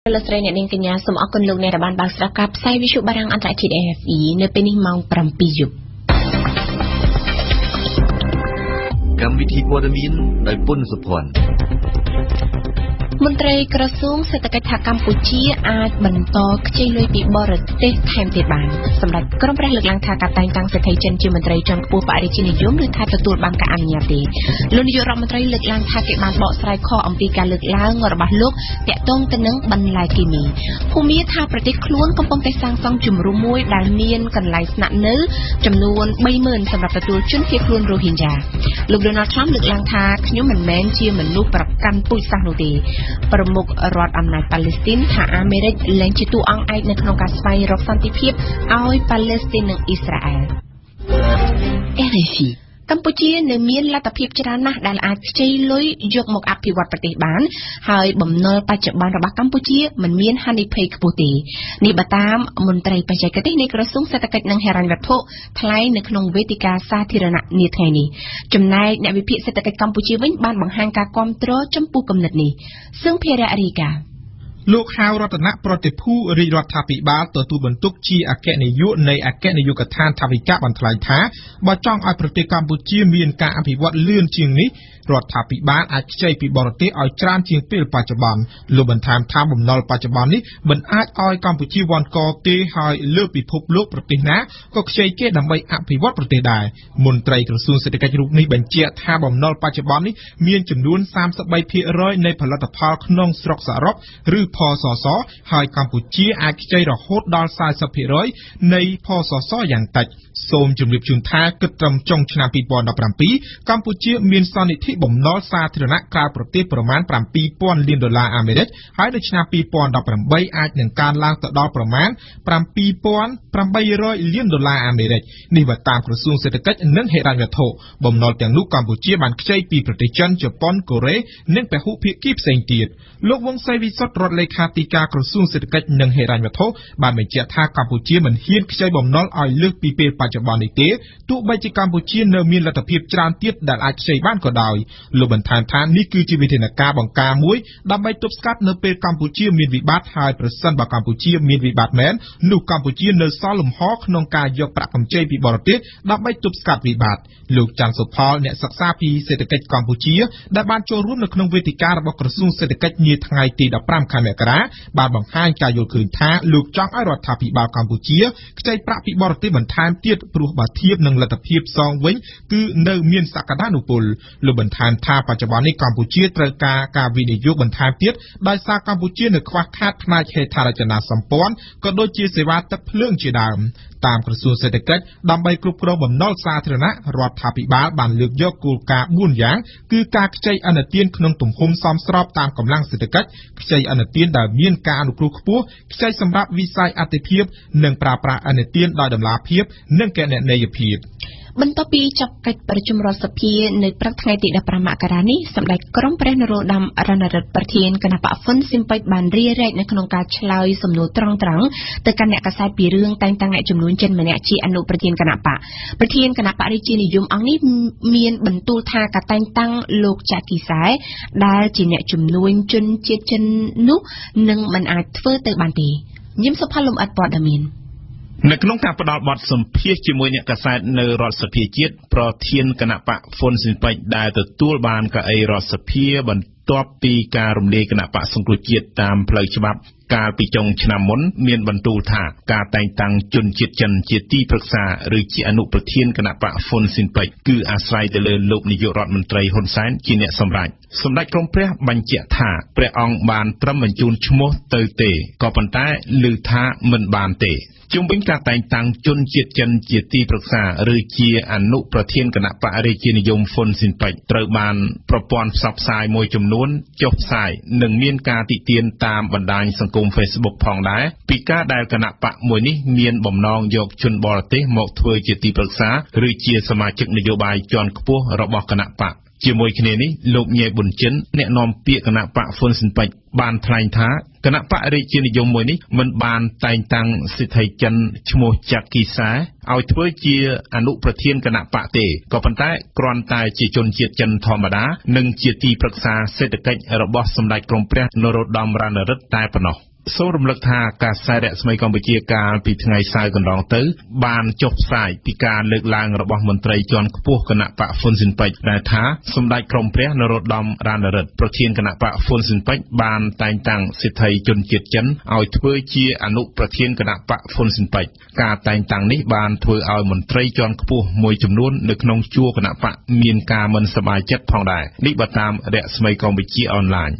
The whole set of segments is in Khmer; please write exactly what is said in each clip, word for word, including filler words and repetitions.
លស្រីអ្នកនាងកញ្ញាសូមអរគុណលោកអ្នកដែលបានបើកស្ដាប់ការផ្សាយវិទ្យុបារាំងអន្តរជាតិ A F E នៅពេលនេះម៉ោងប្រាំពីរយប់កម្មវិធីព័ត៌មានដោយពុនសុភ័ណ្ឌមន្ត្រីក្រសួងសេដ្ឋកិច្ចថាកម្ពុជាអាចបន្តខ្ចីលុយពីបរទេសថែមទៀតបានសម្រាប់ក្រុមព្រះលើកឡើងថាការតែងតាំងសេដ្ឋីចិនជាមន្ត្រីជាន់ខ្ពស់បរិជានិយមឬថាទទួលបានការអនុញ្ញាតទេលោកនាយករដ្ឋមន្ត្រីលើកឡើងថាគេបានបកស្រាយខុសអំពីការលើកឡើងរបស់លោកតាក់ទងទៅនឹងបន្លែគីមីភូមិថាប្រទេសខ្លួនកំពុងតែសាងសង់ជំរំមួយដែលមានកន្លែងស្នាក់នៅចំនួនបីម៉ឺនសម្រាប់ទទួលជនភៀសខ្លួនរ៉ូហីញ៉ាលោក Donald Trump លើកឡើងថាខ្ញុំមិនមែនជាមនុស្សប្រកាន់ពូជសាសន៍នោះទេប្រមុខរដ្ឋអំណាចប៉ាឡេស្ទីនថាអាមេរិកលែងជាតួអង្គឯកនៅក្នុងការស្វែងរកសន្តិភាពឲ្យប៉ាឡេស្ទីននិងអ៊ីស្រាអែល R F E កម្ពុជានៅមានលទ្ធភាពច្រើនណាស់ដែលអាចខ្ចីលុយយកមកអភិវឌ្ឍប្រទេសបានហើយបំណុលបច្ចុប្បន្នរបស់កម្ពុជាមិនមានហានិភ័យខ្ពស់ទេនេះបើតាមមន្ត្រីបច្ចេកទេសនៃក្រសួងសេដ្ឋកិច្ចនិងហិរញ្ញវត្ថុថ្លែងនៅក្នុងវេទិកាសាធារណៈនាថ្ងៃនេះចំណែកអ្នកវិភាគសេដ្ឋកិច្ចកម្ពុជាវិញបានបង្ហាញការគាំទ្រចំពោះគំនិតនេះសឹងភារៈរីកាលោកហៅរតនៈប្រតិភូរាជរដ្ឋាភិបាលទទួលបន្ទុកជាអគ្គនាយកនៃអគ្គនាយកដ្ឋានថវិកាបានថ្លែងថាបើចង់ឲ្យប្រទេសកម្ពុជាមានការអភិវឌ្ឍលឿនជាងនេះរដ្ឋាភិបាលអាចខ្ចីពីបរទេសឲ្យច្រើនជាងពេលបច្ចុប្បន្នលោកបន្ថែមថាបំណុលបច្ចុប្បន្ននេះមិនអាចឲ្យកម្ពុជាវាន់កទេហើយលើពិភពលោកប្រទេសណាក៏ខ្ចីគេដើម្បីអភិវឌ្ឍប្រទេសដែរមន្ត្រីក្រសួងសេដ្ឋកិច្ចរូបនេះបញ្ជាក់ថាបំណុលបច្ចុប្បន្ននេះមានចំនួនសាមសិបបីភាគរយនៃផលិតផលក្នុងស្រុកសរុបឬផសសហើយកម្ពុជាអាចខ្ចីរហូតដល់សាសិបភាគរយនៃផសសយ៉ាងតិចសូមជម្រាបជូនថាគិតត្រឹមចុងឆ្នាំពីរពាន់ដប់ប្រាំពីរកម្ពុជាមានសន្និធិបំណុលសាធារណៈក្រៅប្រទេសប្រមាណប្រាំពីរពាន់លានដុល្លារអាមេរិកហើយនៅឆ្នាំពីរពាន់ដប់ប្រាំបីអាចនឹងកើនឡើងទៅដល់ប្រមាណប្រាំពីរពាន់ប្រាំបីរយលានដុល្លារអាមេរិកនេះបើតាមក្រសួងសេដ្ឋកិច្ចនិងហិរញ្ញវត្ថុបំណុលទាំងនោះកម្ពុជាបានខ្ចីពីប្រទេសចិនជប៉ុនកូរ៉េនិងពហុភាគីផ្សេងទៀតលោកវង្សសីវិសុទ្ធរដ្ឋលេខាធិការក្រសួងសេដ្ឋកិច្ចនិងហិរញ្ញវត្ថុបានបញ្ជាក់ថាកម្ពុជាមិនហ៊ានខ្ចីបំណុលឲ្យលើសពីពេលបច្ចុប្បន្ននេះទេទោះបីជាកម្ពុជានៅមានលទ្ធភាពច្រើនទៀតដែលអាចខ្ចីបានក៏ដោយលោកបន្ថែមថានេះគឺជាវិធានការបង្ការមួយដើម្បីទប់ស្កាត់នៅពេលកម្ពុជាមានវិបត្តិហើយប្រសិនបើកម្ពុជាមានវិបត្តិមែននោះកម្ពុជានៅសល់លំហក្នុងការយកប្រាក់កម្ចីពីបរទេសដើម្បីទប់ស្កាត់វិបត្តិលោកច័ន្ទសុផលអ្នកសិក្សាពីសេដ្ឋកិច្ចកម្ពុជាដែលបានចូលរួមនៅក្នុងវេទិការបស់ក្រសួងសេដ្ឋកិច្ចនាថ្ងៃទីដប់ប្រាំខែមករាបានបង្ហាញការយល់ឃើញថាលោកចង់ឲ្យរដ្ឋាភិបាលកម្ពុជាខ្ចីប្រាក់ពីបរទេសបន្ថែមទៀតព្រោះបើធៀបនឹងលទ្ធភាពសងវិញគឺនៅមានសក្តានុពលលោកបន្ថែមថាបច្ចុប្បន្ននេះកម្ពុជាត្រូវការការវិនិយោគបន្ថែមទៀតដោយសារកម្ពុជានៅខ្វះខាតផ្នែកហេដ្ឋារចនាសម្ព័ន្ធក៏ដូចជាសេវាទឹកភ្លើងជាដើមតាមក្រសួងសេដ្ឋកិច្ចដើម្បីគ្រប់គ្រងបំណុលសាធារណៈរដ្ឋាភិបាលបានលើកយកគោលការណ៍បួនយ៉ាងគឺការខ្ចីឥណទានក្នុងទំហំសមស្របតាមកម្លាំងសេដ្ឋកិច្ចខ្ចីឥណទានដែលមានការអនុគ្រោះខ្ពស់ខ្ចីសម្រាប់វិស័យអតិភិបនិងប្រើប្រាស់ឥណទានដោយតម្លាភាពនិងគណនេយ្យភាពបន្ទាប់ពីចប់កិច្ចប្រជុំរដ្ឋសភានៅព្រឹកថ្ងៃទីដប់ប្រាំមករានេះសម្ដេចក្រមព្រះនរោត្តមរណរដ្ឋប្រធានគណៈបកហ្វុនស៊ីមពេចបានរារែកនៅក្នុងការឆ្លើយសំណួរត្រង់ត្រង់ទៅកាន់អ្នកកាសែតពីរឿងតែងតាំងអ្នកចំនួនចិនម្នាក់ជាអនុប្រធានគណៈបកប្រធានគណៈបករាជានិយមអង្គនេះមានបន្ទូលថាការតែងតាំងលោកចាក់គីសែដែលជាអ្នកចំនួនជនជាតិចិននោះនឹងមិនអាចធ្វើទៅបានទេញឹមសុផលលំអិតព័ត៌មាននៅក្នុងការផ្ដល់បទសម្ភាសជាមួយអ្នកកាសែតនៅរដ្ឋសភាជាតិប្រធានគណៈបកហ្វុនស៊ីនពេចដែលទទួលបានកៅអីរដ្ឋសភាបន្ទាប់ពីការរំលាយគណៈបកសង្គ្រោះជាតិតាមផ្លូវច្បាប់កាលពីចុងឆ្នាំមុនមានបន្ទូលថាការតែងតាំងជនជាតិចិនជាទីប្រឹក្សាឬជាអនុប្រធានគណៈបកហ្វុនស៊ីនពេចគឺអាស្រ័យទៅលើលោកនាយករដ្ឋមន្ត្រីហ៊ុនសែនជាអ្នកសម្រេចសម្ដេចក្រមព្រះបញ្ជាក់ថាព្រះអង្គបានត្រឹមបញ្ជូនឈ្មោះទៅទេក៏ប៉ុន្តែឮថាមិនបានទេជុំវិញការតែងតាំងជនជាតិចិនជាទីប្រឹក្សាឬជាអនុប្រធានគណៈបករាជានិយមហ្វុនស៊ីនពេចត្រូវបានប្រព័ន្ធផ្សព្វផ្សាយមួយចំនួនចុះផ្សាយនិងមានការទាក់ទាញតាមបណ្ដាញសង្គម Facebook ផងដែរពីការដែលគណៈបកមួយនេះមានបំណងយកជនបរទេសមកធ្វើជាទីប្រឹក្សាឬជាសមាជិកនយោបាយជាន់ខ្ពស់របស់គណៈបកជាមួយគ្នានេះលោកញ៉ែប៊ុនចិនអ្នកនាំពាក្យគណៈបកហ្វុនស៊ីនពេចបានថ្លែងថាគណៈបករាជានិយមមួយនេះមិនបានតែងតាំងសិទ្ធិចិនឈ្មោះចាក់គីសែឲ្យធ្វើជាអនុប្រធានគណៈបកទេក៏ប៉ុន្តែគ្រាន់តែជាជនជាតិចិនធម្មតានិងជាទីប្រឹក្សាសេដ្ឋកិច្ចរបស់សម្ដេចក្រមព្រះនរោត្តមរណរដ្ឋតែប៉ុណ្ណោះសូមរំលឹកថាការផ្សាយរស្មីកម្ពុជាកាលពីថ្ងៃសៅរ៍កន្លងទៅបានចុះផ្សាយពីការលើកឡើងរបស់មន្ត្រីជាន់ខ្ពស់គណៈបកហ៊ុនស៊ិនប៉ិចដែលថាសម្ដេចក្រមព្រះនរោត្តមរណរដ្ឋប្រធានគណៈបកហ៊ុនស៊ិនប៉ិចបានតែងតាំងសិទ្ធិជនជាតិចិនឲ្យធ្វើជាអនុប្រធានគណៈបកហ៊ុនស៊ិនប៉ិចការតែងតាំងនេះបានធ្វើឲ្យមន្ត្រីជាន់ខ្ពស់មួយចំនួននៅក្នុងជួរគណៈបកមានការមិនសប្បាយចិត្តផងដែរនេះបើតាមរស្មីកម្ពុជាអនឡាញ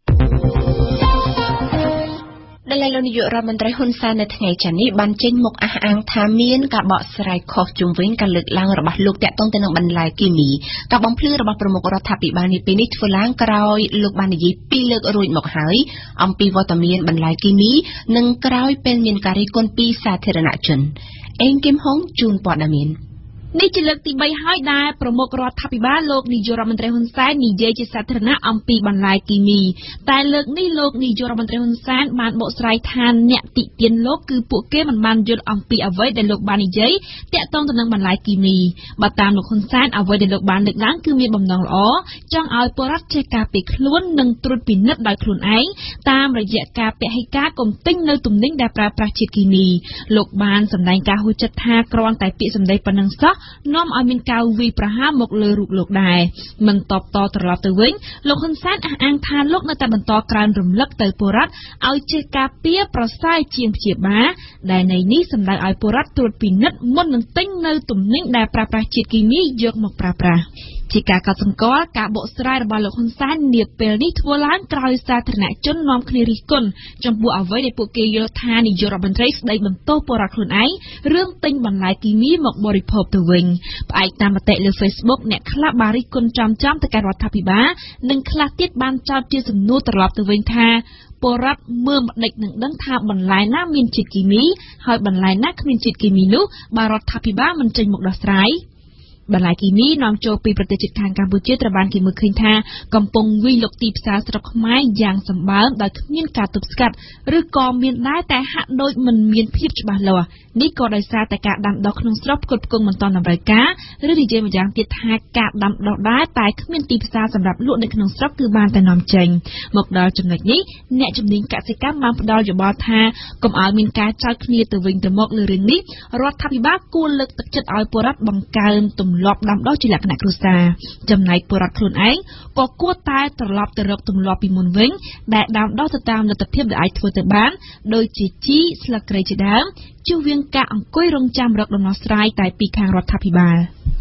ដែលលោកនាយករដ្ឋមន្ត្រីហ៊ុនសែននៅថ្ងៃច័ន្ទនេះបានចេញមុខអះអាងថាមានការបកស្រាយខុសជុំវិញការលើកឡើងរបស់លោកតាក់ទងទៅនឹងបន្លែគីមីការបំភ្លឺរបស់ប្រមុខរដ្ឋាភិបាលនេះពេលនេះធ្វើឡើងក្រោយលោកបាននិយាយពីរលើករួចមកហើយអំពីវត្តមានបន្លែគីមីនិងក្រោយពេលមានការរិះគន់ពីសាធារណជនអេងគឹមហុងជូនព័ត៌មាននេះជាលើកទីបីហើយដែលប្រមុខរដ្ឋាភិបាលលោកនាយករដ្ឋមន្ត្រីហ៊ុនសែននិយាយជាសាធារណៈអំពីបន្លែគីមីតែលើកនេះលោកនាយករដ្ឋមន្ត្រីហ៊ុនសែនបានបកស្រាយថាអ្នកតិទៀនលោកគឺពួកគេមិនបានយល់អំពីអ្វីដែលលោកបាននិយាយតាក់ទងទៅនឹងបន្លែគីមីបើតាមលោកហ៊ុនសែនអ្វីដែលលោកបានលើកឡើងគឺមានបំណងល្អចង់ឲ្យពលរដ្ឋចេះការពារខ្លួននិងត្រួតពិនិត្យដោយខ្លួនឯងតាមរយៈការពហិការកុំទិញនៅទំនិញដែលប្រើប្រាស់ជាតិគីមីលោកបានសម្ដែងការហួចចិត្តថាគ្រាន់តែពាក្យសម្ដីប៉ុណ្ណឹងសោះនាំឲ្យមានការវាយប្រហារមកលើរូបលោកដែរមិនតបតត្រឡប់ទៅវិញលោកហ៊ុនសែនអះអាងថាលោកនៅតែបន្តក្រើនរំលឹកទៅពលរដ្ឋឲ្យចេះការពារប្រសើរជាងព្យាបាលដែលនៃនេះសម្ដៅឲ្យពលរដ្ឋត្រួតពិនិត្យមុននឹងទិញនៅទំនិញដែលប្រើប្រាស់ជាតិគីមីយកមកប្រើប្រាស់ជាការកត់សម្គាល់ការបកស្រាយរបស់លោកហ៊ុនសែននាពេលនេះធ្វើឡើងក្រោយសាធារណជននាំគ្នារិះគន់ចំពោះអ្វីដែលពួកគេយល់ថានាយករដ្ឋមន្ត្រីស្ដីបន្ទោសពលរដ្ឋខ្លួនឯងរឿងទិញបន្លែគីមីមកបរិភោគទៅវិញផ្អែកតាមមតិលើ Facebook អ្នកខ្លះបានរិះគន់ចំចំទៅកាន់រដ្ឋាភិបាលនិងខ្លះទៀតបានចោទជាសំណួរត្រឡប់ទៅវិញថាពលរដ្ឋមើលម្ដេចនឹងដឹងថាបន្លែណាមានជាតិគីមីហើយបន្លែណាគ្មានជាតិគីមីនោះបើរដ្ឋាភិបាលមិនចេញមកដោះស្រាយបន្លែគីមីនាំចូលពីប្រទេសជិតខាងកម្ពុជាត្រូវបានគេមើលឃើញថាកំពុងវិលលុកទីផ្សារស្រុកខ្មែរយ៉ាងសម្បើមដោយគ្មានការទប់ស្កាត់ឬក៏មានដែរតែហាក់ដូចមិនមានភាពច្បាស់លាស់នេះក៏ដោយសារតែការដាំដុះក្នុងស្រុកផ្គត់ផ្គង់មិនទាន់តម្រូវការឬនិយាយម្យ៉ាងទៀតថាការដាំដុះដែរតែគ្មានទីផ្សារសម្រាប់លក់នៅក្នុងស្រុកគឺបានតែនាំចេញមកដល់ចំណុចនេះអ្នកជំនាញកសិកម្មបានផ្ដល់យោបល់ថាកុំឲ្យមានការចោទគ្នាទៅវិញទៅមកលើរឿងនេះរដ្ឋាភិបាលគួរលើកទឹកចិត្តឲ្យពលរដ្ឋបង្កើនទម្លាប់ដាំដុះជាលក្ខណៈគ្រួសារចំណែកពលរដ្ឋខ្លួនឯងក៏គួរតែត្រឡប់ទៅរកទម្លាប់ពីមុនវិញដែលដាំដុះទៅតាមលទ្ធភាពដែលអាចធ្វើទៅបានដូចជាជីស្លឹកគ្រៃជាដើមជៀសវាងការអង្គុយរងចាំរកដំណោះស្រាយតែពីខាងរដ្ឋាភិបាល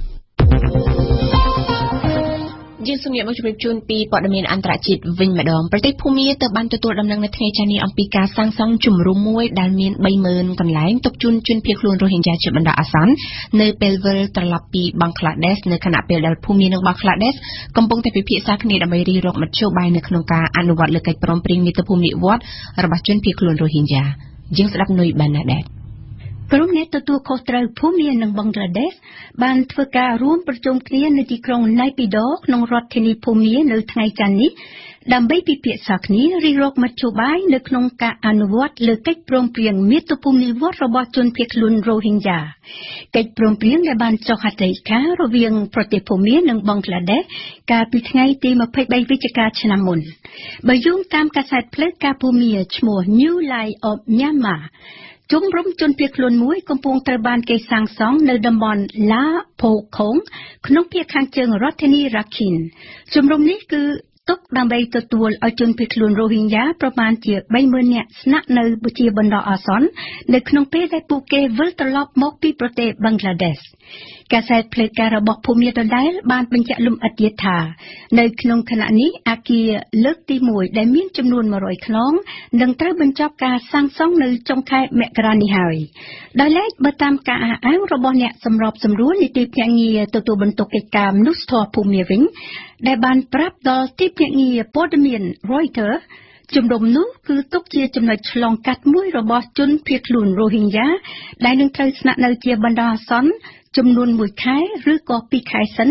យើងសូមយកមកជម្រាបជូនពីព័ត៌មានអន្តរជាតិវិញម្ដងប្រទេសភូមាទៅបានទទួលដំណឹងនៅថ្ងៃច័ន្ទនេះអំពីការសាងសង់ជំរំមួយដែលមាន បីម៉ឺនកន្លែងទុកជូនជនភៀសខ្លួនរ៉ូហិញយ៉ាជាបណ្ដោះអាសន្ននៅពេលវិលត្រឡប់ពីបង់ក្លាដេសនៅខណៈពេលដែលភូមានិងបង់ក្លាដេសកំពុងតែពិភាក្សាគ្នាដើម្បីរិះរកមធ្យោបាយនៅក្នុងការអនុវត្តលើកិច្ចព្រមព្រៀងមាតុភូមិនិវត្តន៍របស់ជនភៀសខ្លួនរ៉ូហិញយ៉ាយើងស្ដាប់នុយបានណាដែរក្រុមអ្នកទទួលខុសត្រូវភូមានិងបង់ក្លាដេសបានធ្វើការរួមប្រជុំគ្នានៅទីក្រុងណៃពីដោក្នុងរដ្ឋធានីភូមានៅថ្ងៃច័ន្ទនេះដើម្បីពិភាក្សាគ្នារិះរកមធ្យោបាយនៅក្នុងការអនុវត្តលើកិច្ចព្រមព្រៀងមាតុភូមិនិវត្តន៍របស់ជនភៀសខ្លួនរ៉ូហិញយ៉ាកិច្ចព្រមព្រៀងដែលបានចុះហត្ថលេខារវាងប្រទេសភូមានិងបង់ក្លាដេសកាលពីថ្ងៃទី ម្ភៃបី វិច្ឆិកាឆ្នាំមុនបើយោងតាមកាសែតផ្លូវការភូមាឈ្មោះ New Light of Myanmarជំរំជនភៀសខ្លួនមួយកំពុងត្រូវបានគេសាងសង់នៅតំបន់ឡាផូខុងក្នុងភាគខាងជើងរដ្ឋធានីរ៉ាខិនជំរំនេះគឺទុកដើម្បីទទួលឲ្យជនភៀសខ្លួនរ៉ូហិញយ៉ាប្រមាណជា បីម៉ឺន នាក់ស្នាក់នៅជាបណ្ដោះអាសន្ននៅក្នុងពេលដែលពួកគេវិលត្រឡប់មកពីប្រទេសបង់ក្លាដេសកាសែតផ្លូវការរបស់ភូមាដដែលបានបញ្ជាក់លម្អិតទៀតថានៅក្នុងខណៈនេះអគារលើកទីមួយដែលមានចំនួន មួយរយ ខ្នងនឹងត្រូវបញ្ចប់ការសាងសង់នៅចុងខែមករានេះហើយដោយឡែកបើតាមការអះអាងរបស់អ្នកសម្របសម្រួលនីតិភ្នាក់ងារទទួលបន្ទុកកិច្ចការមនុស្សធម៌ភូមាវិញដែលបានប្រាប់ដល់ទីភ្នាក់ងារព័ត៌មាន Reutersជំរំនោះគឺទុកជាចំណុចឆ្លងកាត់មួយរបស់ជនភៀសខ្លួនរ៉ូហិញយ៉ាដែលនឹងត្រូវស្នាក់នៅជាបណ្ដោះអាសន្នចំនួនមួយខែឬក៏ពីរខែសិន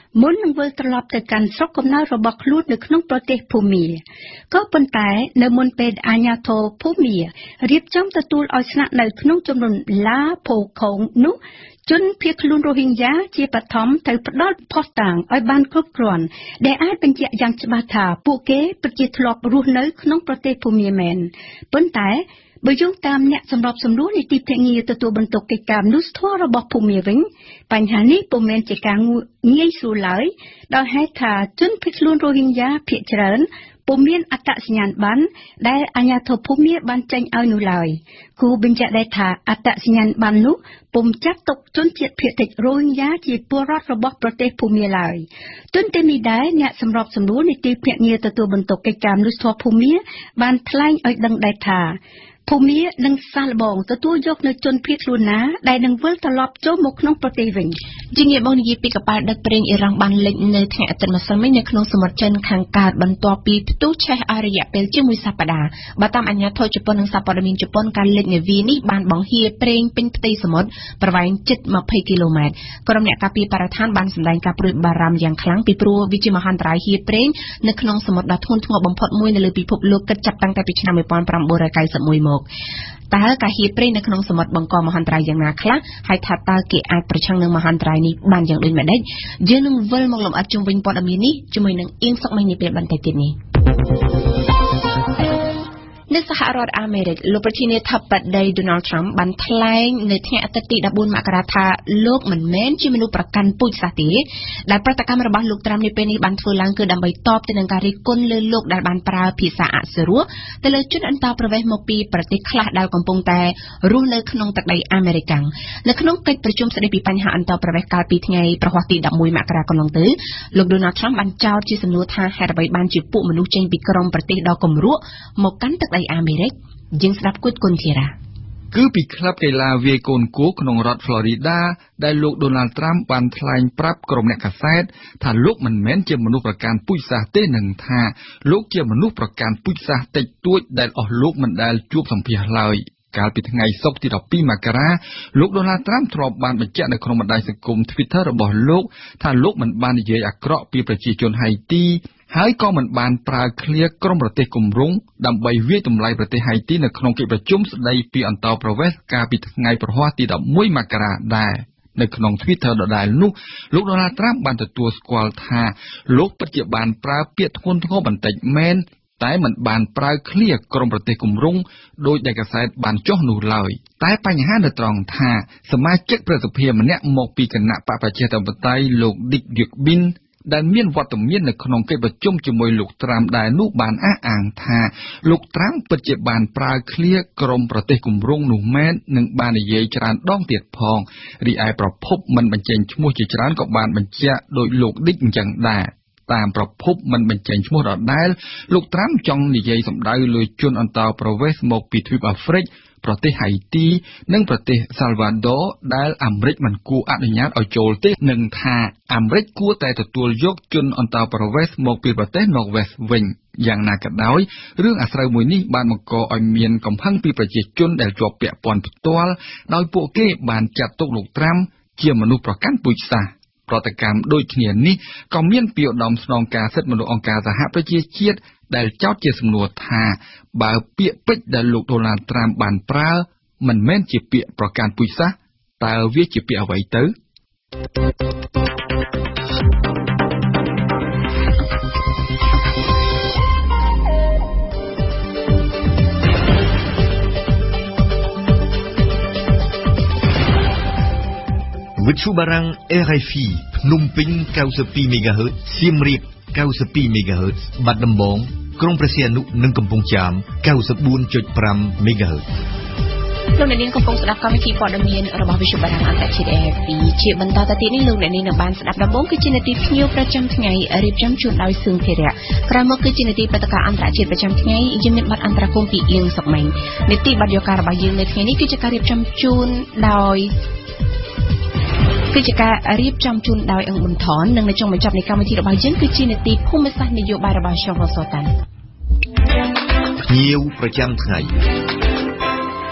មុននឹងវិលត្រឡប់ទៅកាន់ស្រុកកំណើតរបស់ខ្លួននៅក្នុងប្រទេសភូមាក៏ប៉ុន្តែនៅមុនពេលអាជ្ញាធរភូមារៀបចំទទួលឲ្យស្នាក់នៅក្នុងជំរំឡាភូខងនោះជនភៀសខ្លួនរ៉ូហីញ៉ាជាបឋមត្រូវផ្ដល់ភស្តុតាងឲ្យបានគ្រប់គ្រាន់ដែលអាចបញ្ជាក់យ៉ាងច្បាស់ថាពួកគេពិតជាធ្លាប់រស់នៅក្នុងប្រទេសភូមាមែនប៉ុន្តែបើយោងតាមអ្នកសម្របសម្រួលនីតិភ្នាក់ងារទទួលបន្ទុកកិច្ចការមនុស្សធម៌របស់ភូមាវិញបញ្ហានេះពុំមែនជាការងាយស្រួលឡើយដោយហេតុថាជនភៀសខ្លួនរ៉ូហីញ៉ាភាគច្រើនពុំមានអត្តសញ្ញាណប័ណ្ណដែលអាជ្ញាធរភូមាបានចេញឲ្យនោះឡើយគូបញ្ជាក់ដែរថាអត្តសញ្ញាណប័ណ្ណនោះពុំចាត់ទុកជនជាតិភាគតិចរ៉ូហីញ៉ាជាពលរដ្ឋរបស់ប្រទេសភូមាឡើយទន្ទឹមនេះដែរអ្នកសម្របសម្រួលនីតិភ្នាក់ងារទទួលបន្ទុកកិច្ចការមនុស្សធម៌ភូមាបានថ្លែងឲ្យដឹងដែរថាភូមានឹងសាកល្បងទទួលយកនៅជនភៀសខ្លួនណាដែលនឹងវិលត្រឡប់ចូលមកក្នុងប្រទេសវិញជាងាយបងនិយាយពីកប៉ាល់ដឹកប្រេងអ៊ីរ៉ង់បានលេចនៅថ្ងៃអាទិត្យម្សិលមិញនៅក្នុងសមុទ្រចិនខាងកើតបន្ទាប់ពីផ្ទុះឆេះអស់រយៈពេលជាមួយសប្តាហ៍បើតាមអាជ្ញាធរជប៉ុននិងសារព័ត៌មានជប៉ុនការលេចនាវានេះបានបង្ហៀប្រេងពេញផ្ទៃសមុទ្រប្រវែងជិតยี่สิบគីឡូម៉ែត្រក្រុមអ្នកការពារបរិស្ថានបានសម្ដែងការព្រួយបារម្ភយ៉ាងខ្លាំងពីព្រោះវាជាមហន្តរាយហៀប្រេងនៅក្នុងសមុទ្រដ៏ធ្ងន់ធ្ងរបំផុតមួយនៅលើពិភពលោកគិតចាប់តាំងតែពីឆ្នាំnineteen ninety-oneមកតើការហៀប្រេងនៅក្នុងសមុទ្របង្កមហន្តរាយយ៉ាងណាខ្លះហើយថាតើគេអាចប្រឆាំងនឹងមហន្តរាយនេះបានយ៉ាងដូចម្តេចយើងនឹងវិលមកលម្អិតជុំវិញព័ត៌មាននេះជាមួយនឹងអៀងសុកមេងនាពេលបន្តិចទៀតនេះនៅសហរដ្ឋអាមេរិកលោកប្រធានាធិបតី Donald Trump បានថ្លែងនៅថ្ងៃអាទិត្យទីfourteenមករាថាលោកមិនមែនជាមនុស្សប្រកាន់ពូជសាសន៍ទេដែលប្រតិកម្មរបស់លោក Trump នាពេលនេះបានធ្វើឡើងគឺដើម្បីតបទៅនឹងការរិះគន់លើលោកដែលបានប្រើភាសាអសុរោះទៅលើជនអន្តោប្រវេសន៍មកពីប្រទេសខ្លះដែលកំពុងតែរស់នៅក្នុងទឹកដីអាមេរិកនៅក្នុងកិច្ចប្រជុំស្តីពីបញ្ហាអន្តោប្រវេសន៍កាលពីថ្ងៃប្រហ័សទីelevenមករាកន្លងទៅលោក Donald Trump បានចោទជាសំណួរថាហេតុអ្វីបានជាពួកមនុស្សចេញពីក្រុមប្រទេសដ៏គំរក់មកកាន់ទឹកដីអាមេរិកយើងស្ដាប់គូតគុនធីរ៉ាគឺពីក្លឹបកីឡាវាយកូនគោលក្នុងរដ្ឋ Florida ដែលលោក Donald Trump បានថ្លែងប្រាប់ក្រុមអ្នកកាសែតថាលោកមិនមែនជាមនុស្សប្រកាន់ពូជសាសន៍ទេនិងថាលោកជាមនុស្សប្រកាន់ពូជសាសន៍តិចតួចដែលអស់លោកមិនដែលជួបសម្ភាសន៍ឡើយកាលពីថ្ងៃសុក្រទីtwelveមករាលោក Donald Trump ធ្លាប់បានបញ្ជាក់នៅក្នុងបណ្ដាញសង្គម Twitter របស់លោកថាលោកមិនបាននិយាយអាក្រក់ពីប្រជាជនហៃទីហើយក៏មិនបានប្រើឃ្លាក្រុមប្រទេសគម្រោងដើម្បីវាយតម្លៃប្រទេសហៃទីនៅក្នុងកិច្ចប្រជុំស្តីពីអន្តោប្រវេសន៍កាលពីថ្ងៃប្រហ័សទីelevenមករាដែរនៅក្នុង Twitter ដដែលនោះលោក Donald Trump បានទទួលស្គាល់ថាលោកពិតជាបានប្រើពាក្យធ្ងន់ធ្ងរបន្តិចមែនតែមិនបានប្រើឃ្លាក្រុមប្រទេសគម្រោងដោយដែលកាសែតបានចុះនោះឡើយតែបញ្ហានៅត្រង់ថាសមាជិកប្រសិទ្ធិម្នាក់មកពីគណៈបកប្រជាធិបតេយ្យលោក Dick Durbinដែលមានវត្តមាននៅក្នុងកិច្ចប្រជុំជាមួយលោក Trump ដែលនោះបានអះអាងថាលោក Trump ពិតជាបានប្រើឃ្លាក្រុមប្រទេសគម្រោងនោះមែននិងបាននិយាយច្រើនដងទៀតផងរីឯប្រភពមិនបញ្ចេញឈ្មោះជាច្រើនក៏បានបញ្ជាក់ដោយលោក Dick អញ្ចឹងដែរតាមប្រភពមិនបញ្ចេញឈ្មោះដដែលលោក Trump ចង់និយាយសម្ដៅលើជនអន្តោប្រវេសន៍មកពីទ្វីបអាហ្វ្រិកប្រទេសហៃទីនិងប្រទេសសាល់វ៉ាដូដែលអាមេរិកមិនគួរអនុញ្ញាតឲ្យចូលទេនិងថាអាមេរិកគួរតែទទួលយកជនអន្តោប្រវេសន៍មកពីប្រទេសណ័រវេសវិញយ៉ាងណាក៏ដោយរឿងអាស្រូវមួយនេះបានបង្កឲ្យមានកំហឹងពីប្រជាជនដែលជាប់ពាក់ព័ន្ធផ្ទាល់ដោយពួកគេបានចាត់ទុកលោក Trump ជាមនុស្សប្រកាន់ពូជសាសន៍ប្រតិកម្មដូចគ្នានេះក៏មានពីឧត្តមស្នងការសិទ្ធិមនុស្សអង្គការសហប្រជាជាតិដែលចោទជាសំណួរថាបើពាក្យពេចន៍ដែលលោក Donald Trump បានប្រើមិនមែនជាពាក្យប្រកាន់ពូជសាសន៍តើវាជាពាក្យអ្វីទៅវិទ្យុបារាំង R F I ភ្នំពេញninety-twoមេហ្គាហឺត សៀមរាបninety-twoមេហ្គាហឺត បាត់ដំបងក្រុងព្រះសីហនុនិងកំពង់ចាមninety-four point fiveមេហ្គាហឺតលោកអ្នកនាងកំពុងស្ដាប់កម្មវិធីព័ត៌មានរបស់វិទ្យុបារាំងអន្តរជាតិ R F I ជាបន្តទៅទៀតនេះលោកអ្នកនាងនឹងបានស្ដាប់ដំបូងគឺជានាទីភ្ញៀវប្រចាំថ្ងៃរៀបចំជូនដោយសឿងធីរៈក្រោយមកគឺជានាទីព្រឹត្តិការណ៍អន្តរជាតិប្រចាំថ្ងៃយើងមានបទអន្តរកម្មពីអៀងសុកមេងនាទីបទយកការរបស់យើងនៅថ្ងៃនេះគឺជាការរៀបចំជូនដោយគឺជាការរៀបចំជូនដោយអង្គប៊ុនថននិងនៅចុងបញ្ចប់នៃកម្មវិធីរបស់យើងគឺជានាទីភូមិសាស្ត្រនយោបាយរបស់ចុងរសតាន់ភ្ញៀវប្រចាំថ្ងៃ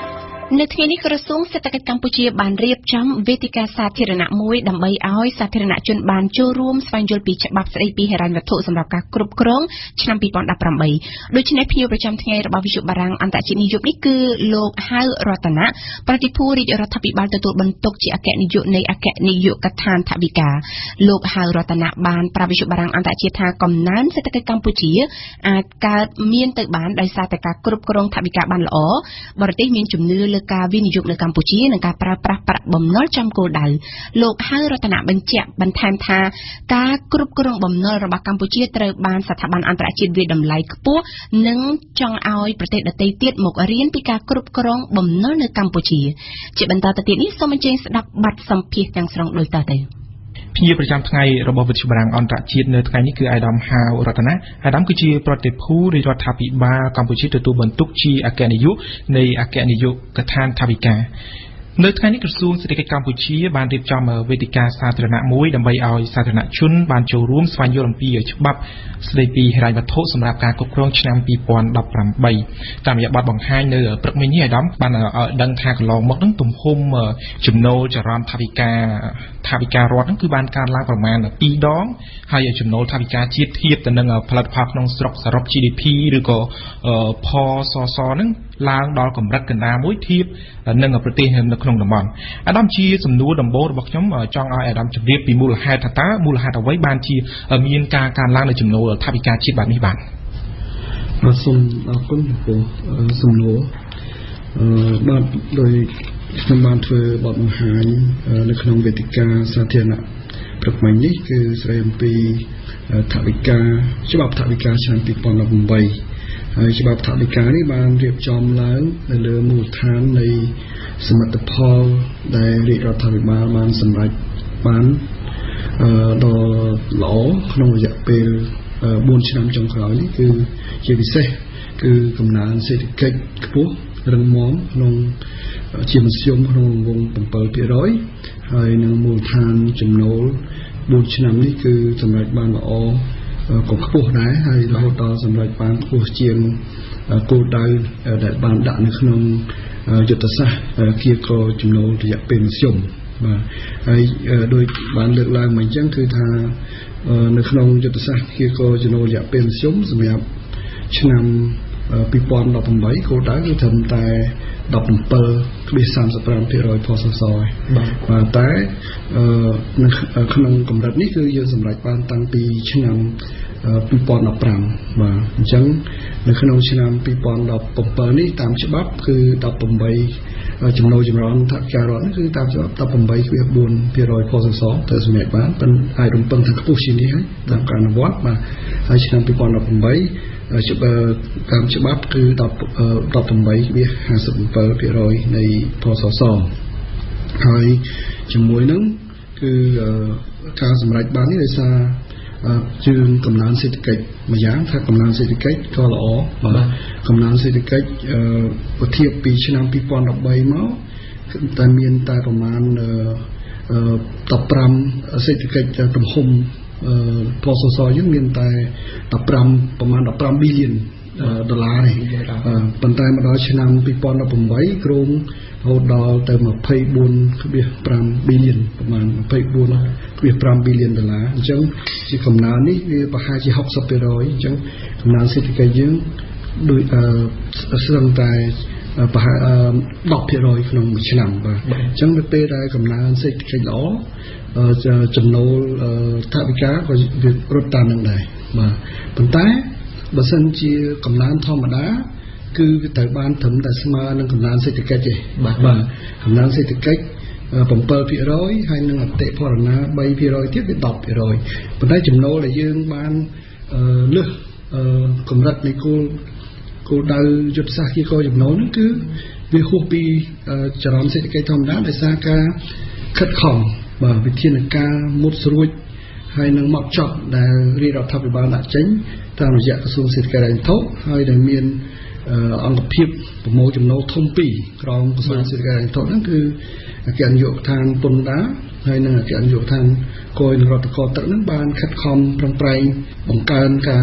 នៅថ្ងៃនេះក្រសួងសេដ្ឋកិច្ចកម្ពុជាបានរៀបចំវេទិកាសាធារណៈមួយដើម្បីឲ្យសាធារណជនបានចូលរួមស្វែងយល់ពីច្បាប់ស្តីពីហិរញ្ញវត្ថុសម្រាប់ការគ្រប់គ្រងឆ្នាំ ពីរពាន់ដប់ប្រាំបី ដូច្នេះភ្ញៀវប្រចាំថ្ងៃរបស់វិទ្យុបារាំងអន្តរជាតិនេះយប់នេះគឺលោកហៅរតនៈប្រតិភូរាជរដ្ឋាភិបាលទទួលបន្ទុកជាអគ្គនាយកនៃអគ្គនាយកដ្ឋានថវិកាលោកហៅរតនៈបានប្រាប់វិទ្យុបារាំងអន្តរជាតិថាកំណើនសេដ្ឋកិច្ចកម្ពុជាអាចកើតមានទៅបានដោយសារតែការគ្រប់គ្រងថវិកាបានល្អបរទេសមានជំនឿលើការវិនិយោគនៅកម្ពុជានិងការប្រើប្រាស់ប្រាក់បំណុលចំគោលដៅលោកហៅរតនៈបញ្ជាក់បន្ថែមថាការគ្រប់គ្រងបំណុលរបស់កម្ពុជាត្រូវបានស្ថាប័នអន្តរជាតិវាយតម្លៃខ្ពស់និងចង់ឲ្យប្រទេសដទៃទៀតមករៀនពីការគ្រប់គ្រងបំណុលនៅកម្ពុជាជាបន្តទៅទៀតនេះសូមអញ្ជើញស្ដាប់បទសម្ភាសន៍ទាំងស្រុងដូចតទៅភ្ញៀវប្រចាំថ្ងៃរបស់វិទ្យុបារាំងអន្តរជាតិនៅថ្ងៃនេះគឺអាយដាមហាវរតនៈអាយដាមគឺជាប្រតិភូរាជរដ្ឋាភិបាលកម្ពុជាទទួលបន្ទុកជាអគ្គនាយកនៃអគ្គនាយកដ្ឋានថវិកានៅថ្ងៃនេះក្រសួងសេដ្ឋកិច្ចកម្ពុជាបានរៀបចំវេទិកាសាធារណៈមួយដើម្បីឲ្យសាធារណជនបានចូលរួមស្វែងយល់អំពីច្បាប់ស្តីពីហិរញ្ញវត្ថុសម្រាប់ការគ្រប់គ្រងឆ្នាំ ពីរពាន់ដប់ប្រាំបី តាមរយៈបទបង្ហាញនៅព្រឹកមិញនេះអាយដាមបានឲ្យដឹងថាកន្លងមកនឹងទំហំចំណូលចរន្តថវិកាថវិការដ្ឋហ្នឹងគឺបានកើនឡើងប្រមាណពីរដងហើយចំណូលថវិកាជាតិធៀបទៅនឹងផលិតផលក្នុងស្រុកសរុប ជី ឌី ភី ឬក៏ផសសហ្នឹងឡើងដល់កម្រិតកណ្ដាលមួយធៀបនឹងប្រទេសនៅក្នុងតំបន់អាដាមជាសំណួរដំបូងរបស់ខ្ញុំចង់ឲ្យអាដាមជម្រាបពីមូលហេតុថាតើមូលហេតុអ្វីបានជាមានការកើនឡើងនៃចំណូលថវិកាជាតិបែបនេះបាទបាទសូមអរគុណចំពោះសំណួរអឺបាទដោយខ្ញុំបានធ្វើបទបង្ហាញនៅក្នុងវេទិកាសាធារណៈព្រឹកមិញនេះគឺស្ដីអំពីថវិកាច្បាប់ថវិកាឆ្នាំ ពីរពាន់ដប់ប្រាំបី ហើយច្បាប់ថវិកានេះបានរៀបចំឡើងនៅលើមូលដ្ឋាននៃសមិទ្ធផលដែលរាជរដ្ឋាភិបាលបានសម្រេចបានដ៏ល្អក្នុងរយៈពេលបួនឆ្នាំចុងក្រោយនេះគឺជាពិសេសគឺកំណើនសេដ្ឋកិច្ចខ្ពស់រឹងមាំក្នុងជាមធ្យមក្នុងរង្វង់ bảyភាគរយ ហើយនៅមូលដ្ឋានចំណូលបួនឆ្នាំនេះគឺសម្រេចបានល្អក៏ខ្ពស់ដែរហើយរហូតដល់សម្រេចបានខ្ពស់ជាងគោលដៅដែលបានដាក់នៅក្នុងយុទ្ធសាស្ត្រគៀកចំណូលរយៈពេលមធ្យមបាទហើយដោយបានលើកឡើងមកអញ្ចឹងគឺថានៅក្នុងយុទ្ធសាស្ត្រគៀកចំណូលរយៈពេលមធ្យមសម្រាប់ឆ្នាំ ពីរពាន់ដប់ប្រាំបី គោលដៅគឺត្រឹមតែ ដប់ប្រាំbảy សាមសិបប្រាំភាគរយ ផសសបាទតែនៅក្នុងកម្រិតនេះគឺយើងសម្រេចបានតាំងពីឆ្នាំ ពីរពាន់ដប់ប្រាំ បាទអញ្ចឹងនៅក្នុងឆ្នាំ ពីរពាន់ដប់ប្រាំbảy នេះតាមច្បាប់គឺ ដប់ប្រាំបី ចំណូលចម្រើនថវិការដ្ឋនេះគឺតាមច្បាប់ ដប់ប្រាំបីភាគបួនភាគរយ ផសសទៅសម្រេចបានប៉ុន្តែអាចរំពឹងថាខ្ពស់ជាងនេះហើយតាមការអនុវត្តបាទហើយឆ្នាំ ពីរពាន់ដប់ប្រាំបី តាមច្បាប់គឺ ដប់ប្រាំបីភាគហាសិបប្រាំbảyភាគរយ នៃផសសហើយជាមួយនឹងគឺការសម្រេចបាននេះដោយសារជើងកំណើនសេដ្ឋកិច្ចម្យ៉ាងថាកំណើនសេដ្ឋកិច្ចក៏ល្អបាទកំណើនសេដ្ឋកិច្ចប្រធៀបពីឆ្នាំ ពីរពាន់ដប់បី មកតែមានតែប្រមាណដប់ប្រាំសេដ្ឋកិច្ចទំហំផសសយើងមានតែដប់ប្រាំប្រមាណដប់ប្រាំ billion ដុល្លារទេប៉ុន្តែមកដល់ឆ្នាំ ពីរពាន់ដប់ប្រាំបី គ្រោងរហូតដល់ទៅ ម្ភៃបួនភាគប្រាំ billion ប្រមាណ ម្ភៃបួនភាគប្រាំ billion ដុល្លារអញ្ចឹងជាកំណើននេះវាប្រហែលជា หกสิบភាគរយ អញ្ចឹងកំណើនសេដ្ឋកិច្ចយើងដូចស្ទឹងតែប្រហែលដប់ភាគរយ ក្នុងមួយឆ្នាំបាទអញ្ចឹងនៅពេលដែលកំណើនសេដ្ឋកិច្ចល្អចំណូលថវិកាក៏វារត់តាមនឹងដែរបាទប៉ុន្តែបើសិនជាកំណើនធម្មតាគឺវាត្រូវបានត្រឹមតែស្មើនឹងកំណើនសេដ្ឋកិច្ចទេបាទបាទកំណើនសេដ្ឋកិច្ច bảyភាគរយ ហើយនឹងអតិផរណា 三ភាគរយ ទៀតវា ដប់ភាគរយ ប៉ុន្តែចំណូលដែលយើងបានលើសកម្រិតនៃគោលគោលដៅយុទ្ធសាស្ត្រគៀកចំណូលហ្នឹងគឺវាហួសពីចរន្តសេដ្ឋកិច្ចធម្មតាដោយសារការខិតខំបាទវិធានការមុតស្រួចហើយនឹងមកចប់ដែលរាជរដ្ឋាភិបាលដាក់ចេញតាមរយៈក្រសួងសេដ្ឋកិច្ចហិរញ្ញវត្ថុហើយដែលមានអង្គភាពប្រមូលចំណូលធំពីរក្រមក្រសួងសេដ្ឋកិច្ចហិរញ្ញវត្ថុហ្នឹងគឺអគ្គនាយកដ្ឋានពន្ធដារហើយនិងអគ្គនាយកដ្ឋានគយនឹងរដ្ឋកោទឹកហ្នឹងបានខិតខំប្រឹងប្រែងបង្កើនការ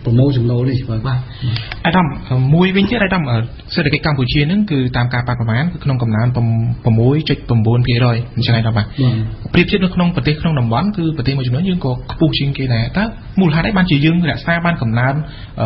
ប្រមូលចំណូលនេះបាទបាទអាដាមមួយវិញទៀតអាដាមសេដ្ឋកិច្ចកម្ពុជាហ្នឹងគឺតាមការប៉ាត់ប្រមាណគឺក្នុងកំណើន 6.9% អញ្ចឹងអាដាមបាទប្រៀបធៀបនៅក្នុងប្រទេសក្នុងតំបន់គឺប្រទេសមួយចំនួនយើងក៏ខ្ពស់ជាងគេដែរតើមូលហេតុអីបានជាយើងរក្សាបានកំណើន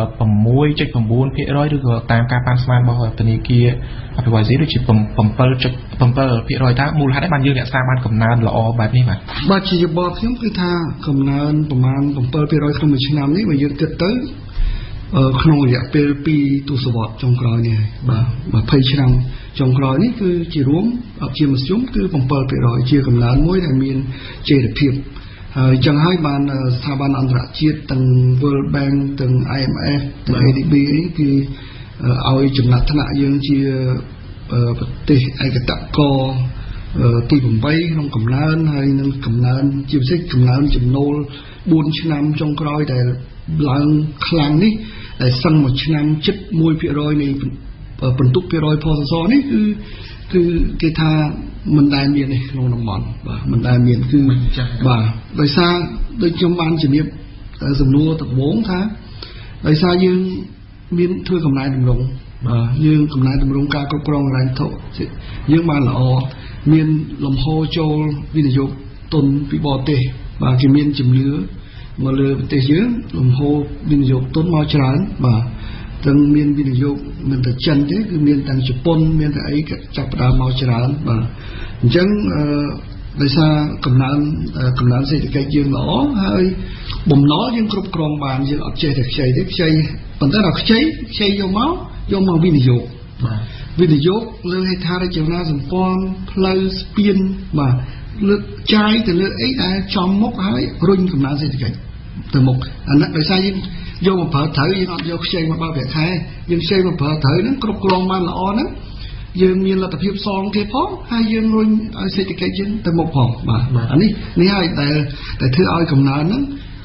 6.9% ឬក៏តាមការប៉ាន់ស្មានរបស់ធនាគារអភិវឌ្ឍន៍ដូចជា 7.7% តើមូលហេតុអីបានយើងរក្សាបានកំណើនល្អបែបនេះបាទបាទជាយោបល់ខ្ញុំគឺថាកំណើនប្រមាណ 7% ក្នុងមួយឆ្នាំនេះបើយើងគិតទៅក្នុងរយៈពេលពីរទសវត្សរ៍ចុងក្រោយនេះបាទ20ឆ្នាំចុងក្រោយនេះគឺជារួមជាមធ្យមគឺ 7% ជាកំណើនមួយដែលមានចីរភាពហើយចឹងហើយបានស្ថាប័នអន្តរជាតិទាំង World Bank ទាំង I M F ទាំង A D B អីគឺឲ្យចំណាត់ថ្នាក់យើងជាប្រទេសឯកតកទី 8 ក្នុងកំណើនហើយនឹងកំណើនជាពិសេសកំណើនចំណូល 4 ឆ្នាំចុងក្រោយដែលឡើងខ្លាំងនេះដែលសឹងមួយឆ្នាំជិត 1% នៃបន្ទុកភាគរយផលសសរនេះគឺគឺគេថាមិនដែលមានទេក្នុងតំបន់បាទមិនដែលមានគឺបាទដោយសារដូចខ្ញុំបានជំរាបសំណួរដំបូងថាដោយសារយើងមានធ្វើកំណែតម្រង់បាទយើងកំណែតម្រង់ការគ្រប់គ្រងហិរញ្ញវត្ថុយើងបានល្អមានលំហូរចូលវិនិយោគទុនពីបរទេសបាទគេមានជំនឿមកលើប្រទេសយើងលំហូរវិនិយោគទុនមកច្រើនបាទទាំងមានវិនិយោគមិនតែចិនទេគឺមានទាំងជប៉ុនមានតែអីក៏ចាប់ផ្ដើមមកច្រើនបាទអញ្ចឹងអឺដោយសារកំណើនកំណើនសេដ្ឋកិច្ចយើងល្អហើយបំណុលយើងគ្រប់គ្រងបានយើងអត់ចេះតែខ្ចីទេខ្ចីប៉ុន្តែដល់ខ្ចីខ្ចីយកមកយកមកវិនិយោគបាទវិនិយោគលើហេដ្ឋារចនាសម្ព័ន្ធផ្លូវស្ពានបាទលើកចាយទៅលើអីដែលចំមុខហើយរុញកំណើនសេដ្ឋកិច្ចទៅមុខអានេះដោយសារយើងយកមកប្រើត្រូវយើងអត់យកខ្ចីមកបើប្រាក់ខែយើងខ្ចីមកប្រើត្រូវហ្នឹងគ្រប់គ្រងបានល្អហ្នឹងយើងមានលទ្ធភាពសងគេផងហើយយើងរុញឲ្យសេដ្ឋកិច្ចយើងទៅមុខផងបាទអានេះនេះហើយដែលតែធ្វើឲ្យកំណើនហ្នឹង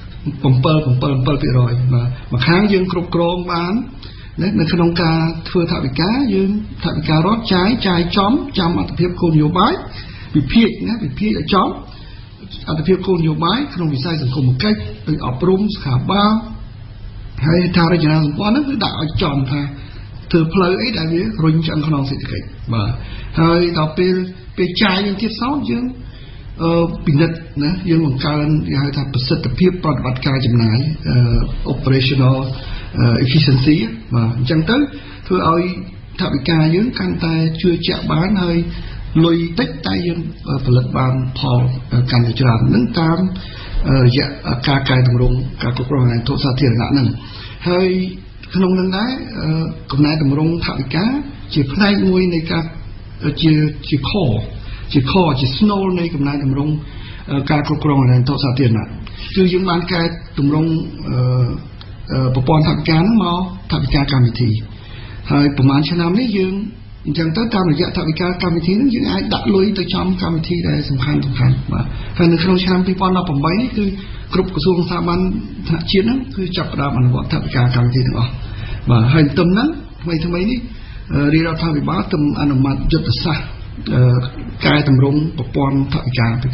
7.7% បាទមួយខាងយើងគ្រប់គ្រងបាននៅក្នុងការធ្វើថវិកាយើងថវិការដ្ឋចាយចាយចំចាំអត្ថប្រយោជន៍គោលនយោបាយវិភាគណាវិភាគឲ្យចំអត្ថប្រយោជន៍គោលនយោបាយក្នុងវិស័យសង្គមគិច្ចដូចអប់រំស្ថាប័នហើយថារចនាសម្ព័ន្ធហ្នឹងគឺដាក់ឲ្យចំថាធ្វើផ្លូវអីដែលវារុញឆ្អឹងខ្នងសេដ្ឋកិច្ចបាទហើយដល់ពេលពេលចាយយើងទៀតសោតយើងអឺពិនិត្យណាយើងបង្កើនគេហៅថាប្រសិទ្ធភាពប្រតិបត្តិការចំណាយ operational efficiency បាទអញ្ចឹងទៅធ្វើឲ្យថវិកាយើងកាន់តែជឿជាក់បានហើយលុយតិចតែយើងផលិតបានផលកាន់តែច្រើននឹងតាមរយៈការកែតម្រង់ការគ្រប់គ្រងហិរញ្ញវត្ថុសាធារណៈហ្នឹងហើយក្នុងនឹងដែរកំណែតម្រង់ថវិកាជាផ្នែកមួយនៃការជាជា core ជា core ជា snow នៃកំណែតម្រង់ការគ្រប់គ្រងហិរញ្ញវត្ថុសាធារណៈគឺយើងបានកែតម្រង់ប្រព័ន្ធថវិកាហ្នឹងមកថវិកាកម្មវិធីហើយប្រហែលឆ្នាំនេះយើងអញ្ចឹងទៅតាមរយៈថវិកាកម្មវិធីហ្នឹងយើងអាចដាក់លុយទៅចំកម្មវិធីដែលសំខាន់សំខាន់បាទហើយនៅក្នុងឆ្នាំ2018នេះគឺគ្រប់ក្រសួងស្ថាប័នថ្នាក់ជាតិហ្នឹងគឺចាប់ផ្ដើមអនុវត្តថវិកាកម្មវិធីទាំងអស់បាទហើយទន្ទឹមហ្នឹងថ្មីថ្មីនេះរាជរដ្ឋាភិបាលទើបអនុម័តយុទ្ធសាស្ត្រកែតម្រង់ប្រព័ន្ធថវិកា2018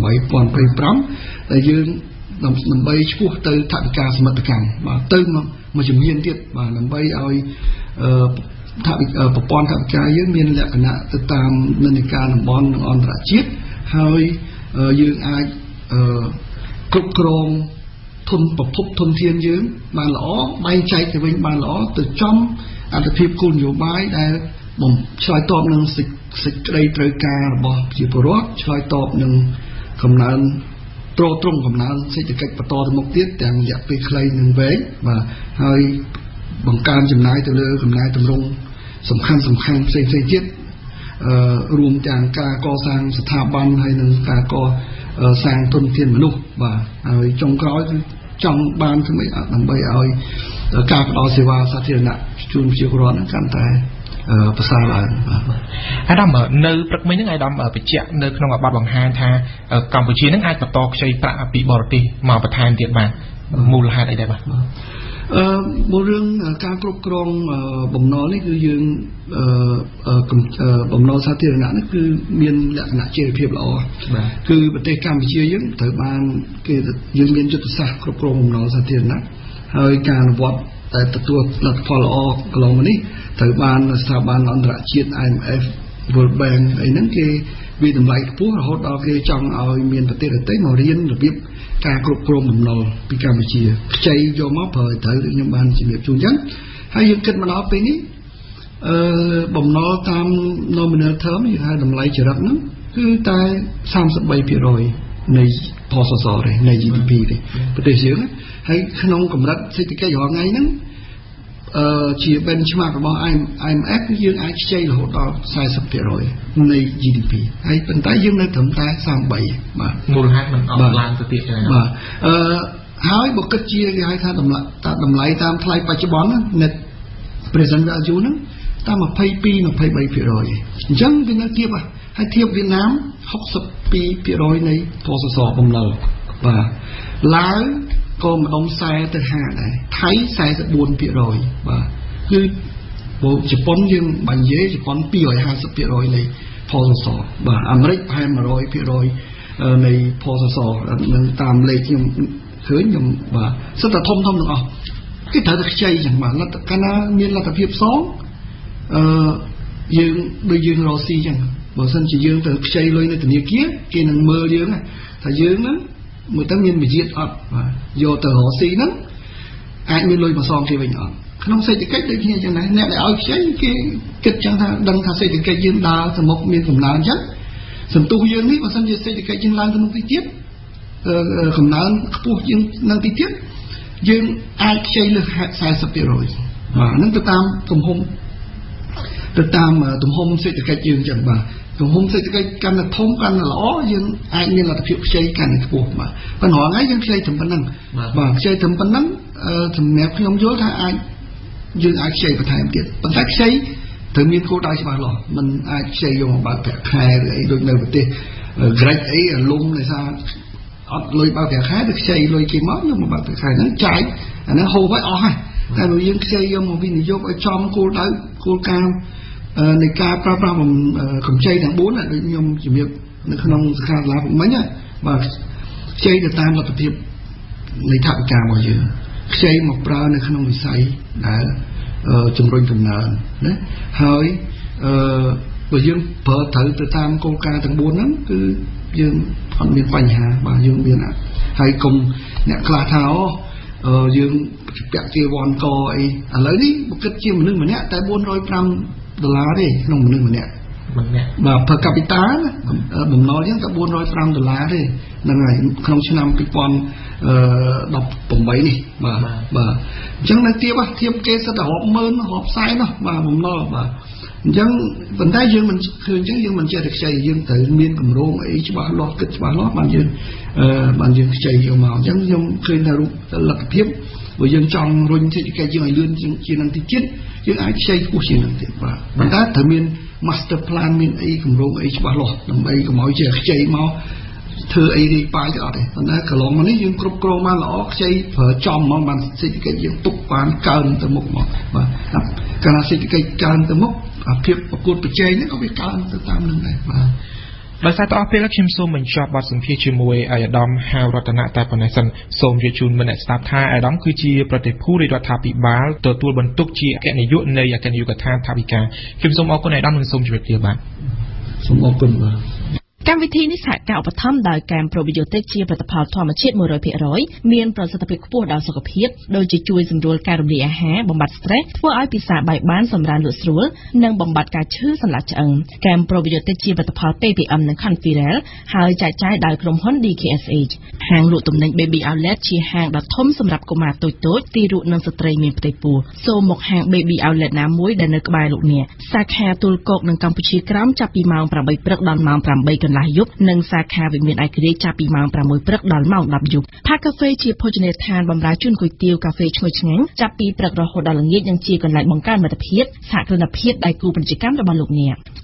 2025ដែលយើងដើម្បីឈ្មោះទៅថវិកាសមិទ្ធកម្មបាទទៅមួយជំហានទៀតបាទដើម្បីឲ្យថាប្រព័ន្ធថវិកាយើងមានលក្ខណៈទៅតាមនិន្នាការតំបន់និងអន្តរជាតិហើយយើងអាចគ្រប់គ្រងធនប្រភពធនធានយើងបានល្អបែងចែកទៅវិញបានល្អទៅចំអត្ថប្រយោជន៍គោលនយោបាយដែលបំឆ្លើយតបនឹងសេចក្តីត្រូវការរបស់ប្រជាពលរដ្ឋឆ្លើយតបនឹងកំណើនទ្រទ្រង់កំណើនសេដ្ឋកិច្ចបន្តទៅមុខទៀតទាំងរយៈពេលខ្លីនិងវែងបាទហើយបង្កើនចំណាយទៅលើកំណែតម្រង់សំខាន់សំខាន់ផ្សេងផ្សេងទៀតអឺរួមទាំងការកសាងស្ថាប័នហើយនិងការកសាងទុនធានមនុស្សបាទហើយចុងក្រោយគឺចង់បានធ្វើដើម្បីឲ្យការផ្ដល់សេវាសាធារណៈជូនប្រជាពលរដ្ឋហ្នឹងកាន់តែប្រសើរឡើងបាទអាដាមនៅព្រឹកមិញហ្នឹងអាដាមបញ្ជាក់នៅក្នុងបទបង្ហាញថាកម្ពុជាហ្នឹងអាចបន្តខ្ចីប្រាក់ពីបរទេសមកបន្ថែមទៀតបានមូលហេតុអីដែរបាទអឺមួយរឿងការគ្រប់គ្រងបំណុលនេះគឺយើងបំណុលសាធារណៈនេះគឺមានលក្ខណៈជាភាពល្អគឺប្រទេសកម្ពុជាយើងត្រូវបានគេយើងមានយុទ្ធសាស្ត្រគ្រប់គ្រងបំណុលសាធារណៈហើយការអនុវត្តតែទទួលលទ្ធផលល្អកន្លងមកនេះត្រូវបានស្ថាប័នអន្តរជាតិ I M F World Bank អីហ្នឹងគេវាតម្លៃខ្ពស់រហូតដល់គេចង់ឲ្យមានប្រទេសដទៃមករៀនរបៀបការគ្រប់គ្រងបំណុលពីកម្ពុជាខ្ចីយកមកប្រើត្រូវដូចខ្ញុំបានជំរាបជូនអញ្ចឹងហើយយើងគិតមកដល់ពេលនេះអឺបំណុលតាម nominal term យើងហៅតម្លៃចរិតហ្នឹងគឺតែ 三十三ភាគរយ នៃផសសទេនៃ G D P ទេប្រទេសយើងហើយក្នុងកម្រិតសេដ្ឋកិច្ចរាល់ថ្ងៃហ្នឹងអឺជា benchmark របស់ I M F យើងអាចខ្ចីរហូតដល់ สี่สิบភាគរយ នៃ G D P ហើយប៉ុន្តែយើងនៅត្រឹមតែ สามสิบสาม បាទមូលហេតុมันអត់ឡើងទៅទៀតទេបាទអឺហើយបើគិតជាគេហៅថាតម្លៃតាមតម្លៃតាមថ្លៃបច្ចុប្បន្ន net present value ហ្នឹងតាម ยี่สิบสอง ยี่สิบสาม ភាគរយ អញ្ចឹងវានៅធៀបហើយធៀបវៀតណាម หกสิบสอง ភាគរយ នៃផសសបំណុលបាទឡាវក៏ម្ដុំខ្សែទៅห้าដែរថៃ สี่สิบสี่ ភាគរយ បាទគឺបើជប៉ុនយើងបាញ់និយាយជប៉ុន two hundred fifty ភាគរយ នៃផសសបាទអាមេរិកប្រហែល one hundred ភាគរយ នៃផសសនឹងតាមលេខខ្ញុំឃើញខ្ញុំបាទសិតតែធំធំទាំងអស់គេត្រូវតែខ្ចីចឹងបាទលទ្ធកាលណាមានលទ្ធភាពសងអឺយើងដូចយើងរកស៊ីចឹងបើសិនជាយើងទៅខ្ចីលុយនៅធនាគារគេនឹងមើលយើងថាយើងហ្នឹងមើលទៅមានវិជាអត់បាទយកទៅរកស៊ីហ្នឹងអាចមានលុយមកសងគេវិញអត់ក្នុងសេដ្ឋកិច្ចដូចគ្នាចឹងដែរអ្នកដែលឲ្យខ្ចីគេគិតចឹងថាដឹងថាសេដ្ឋកិច្ចយើងដើរទៅមុខមានកំណើនចឹងសន្ទុះយើងនេះបើសិនជាសេដ្ឋកិច្ចយើងឡើងទៅមុខទីទៀតកំណើនខ្ពស់ជាងនៅទីទៀតយើងអាចខ្ចីលើស สี่สิบ ភាគរយ បាទហ្នឹងទៅតាមទំហំទៅតាមទំហំសេដ្ឋកិច្ចយើងចឹងបាទទំហំសេដ្ឋកិច្ចកាន់តែធំកាន់តែល្អយើងអាចមានលទ្ធភាពខ្ចីកាន់តែខ្ពស់បាទប៉ុន្តែថ្ងៃយើងខ្ចីត្រឹមប៉ុណ្ណឹងបាទខ្ចីត្រឹមប៉ុណ្ណឹងសម្រាប់ខ្ញុំយល់ថាអាចយើងអាចខ្ចីបន្ថែមទៀតប៉ុន្តែខ្ចីត្រូវមានគោលដៅច្បាស់លាស់មិនអាចខ្ចីយកមកបើកប្រាក់ខែឬអីដូចនៅប្រទេសក្រិចអីអាលំដោយសារអត់លុយបើកប្រាក់ខែទៅខ្ចីលុយគេមកយកមកបើកប្រាក់ខែហ្នឹងចាយអាហ្នឹងហូបឲ្យអស់ហើយតែបើយើងខ្ចីយកមកវិនិយោគឲ្យចំគោលដៅគោលការណ៍នៃការប្រើប្រាស់កម្ចីទាំងbốnដូចខ្ញុំជំរាបនៅក្នុងសកាឡាពុកមិញបាទខ្ចីទៅតាមលទ្ធភាពនៃថវិការបស់យើងខ្ចីមកប្រើនៅក្នុងវិស័យដែលជំរុញកំណើនណាហើយអឺបើយើងប្រើត្រូវទៅតាមគោលការណ៍ទាំងbốnហ្នឹងគឺយើងអត់មានបញ្ហាបាទយើងមានហើយកុំអ្នកខ្លះថាអូយើងពាក់ជាវ៉ាន់កអីឥឡូវនេះបើគិតជាមនុស្សម្នាក់តែbốn trăm lẻ nămដុល្លារទេក្នុងមនុស្សម្នាក់ម្នាក់បាទ per capita បំណុលយើងតែbốn trăm lẻ nămដុល្លារទេហ្នឹងហើយក្នុងឆ្នាំtwo thousand eighteenនេះបាទបាទអញ្ចឹងនៅទៀតធៀបគេសិតតែរាប់ម៉ឺនរាប់សែននោះបាទបំណុលបាទអញ្ចឹងប៉ុន្តែយើងមិនឃើញអញ្ចឹងយើងមិនចេះតែខ្ចីយើងត្រូវមានគម្រោងអីច្បាស់លាស់គិតច្បាស់លាស់បានយើងអឺបានយើងខ្ចីយកមកអញ្ចឹងខ្ញុំឃើញថារូបលទ្ធភាពបើយើងចង់រុញសេដ្ឋកិច្ចយើងឲ្យលឿនជាងនឹងទីទៀតយើងអាចខ្ចីខ្ពស់ជាងនឹងទៀតបាទប៉ុន្តែត្រូវមាន master plan មានអីគម្រោងអីច្បាស់លាស់ដើម្បីកុំឲ្យជាខ្ចីមកធ្វើអីរីប៉ាយទៅអត់ទេប៉ុន្តែកន្លងមកនេះយើងគ្រប់គ្រងបានល្អខ្ចីប្រើចំហ្មងបានសេដ្ឋកិច្ចយើងទុកបានកើនទៅមុខមកបាទកាលណាសេដ្ឋកិច្ចកើនទៅមុខអាភាពប្រកួតប្រជែងហ្នឹងក៏វាកើនទៅតាមនឹងដែរបាទដោយសារតអស់ពេលខ្ញុំសូមបញ្ចប់បទសម្ភាសន៍ជាមួយអាយដាមហាវរតនៈតែប៉ុណ្ណេះសិនសូមជជូនមិត្តអ្នកស្ដាប់ថាអាយដាមគឺជាប្រតិភូរាជរដ្ឋាភិបាលទទួលបន្ទុកជាអគ្គនាយកនៃអគ្គនាយកដ្ឋានថវិកាខ្ញុំសូមអរគុណអាយដាមនិងសូមជម្រាបលាបាទសូមអរគុណបាទកម្មវិធីនេះសហការឧបត្ថម្ភដោយគែមប្រូប៊ីយ៉ូទិកជាផលិតផលធម្មជាតិone hundred percentមានប្រសិទ្ធភាពខ្ពស់ដល់សុខភាពដូចជាជួយសម្រួលការរំលាយអាហារបំបត្តិ stress ធ្វើឲ្យពិសាបាយបានសម្រានលក់ស្រួលនិងបំបត្តិការឈឺសន្លាក់ឆ្អឹងគែមប្រូប៊ីយ៉ូទិកជាផលិតផល P P M និង Conferel ហើយចែកចាយដោយក្រុមហ៊ុន D K S H ហាងលក់ទំនិញ Baby Outlet ជាហាងដ៏ធំសម្រាប់កុមារតូចៗទីរក់និងស្ត្រីមានផ្ទៃពោះសូមមកហាង Baby Outlet ណាមួយដែលនៅក្បែរលោកអ្នកសាខាទូលគោកនៅកម្ពុជាក្រោមចាប់ពីម៉ោងeightព្រឹកដល់ម៉ោងeightកន្លះយប់និងសាខាវិមានឯករាជ្យចាប់ពីម៉ោងsixព្រឹកដល់ម៉ោងtenយប់ផាកាហ្វេជាភោជនីយដ្ឋានបម្រើជូនគុយទាវកាហ្វេឈ្ងុយឆ្ងាញ់ចាប់ពីព្រឹករហូតដល់ល្ងាចនិងជាកន្លែងបង្កើនមិត្តភាពសហគ្រិនភាពដៃគូពាណិជ្ជកម្មរបស់លោកអ្នក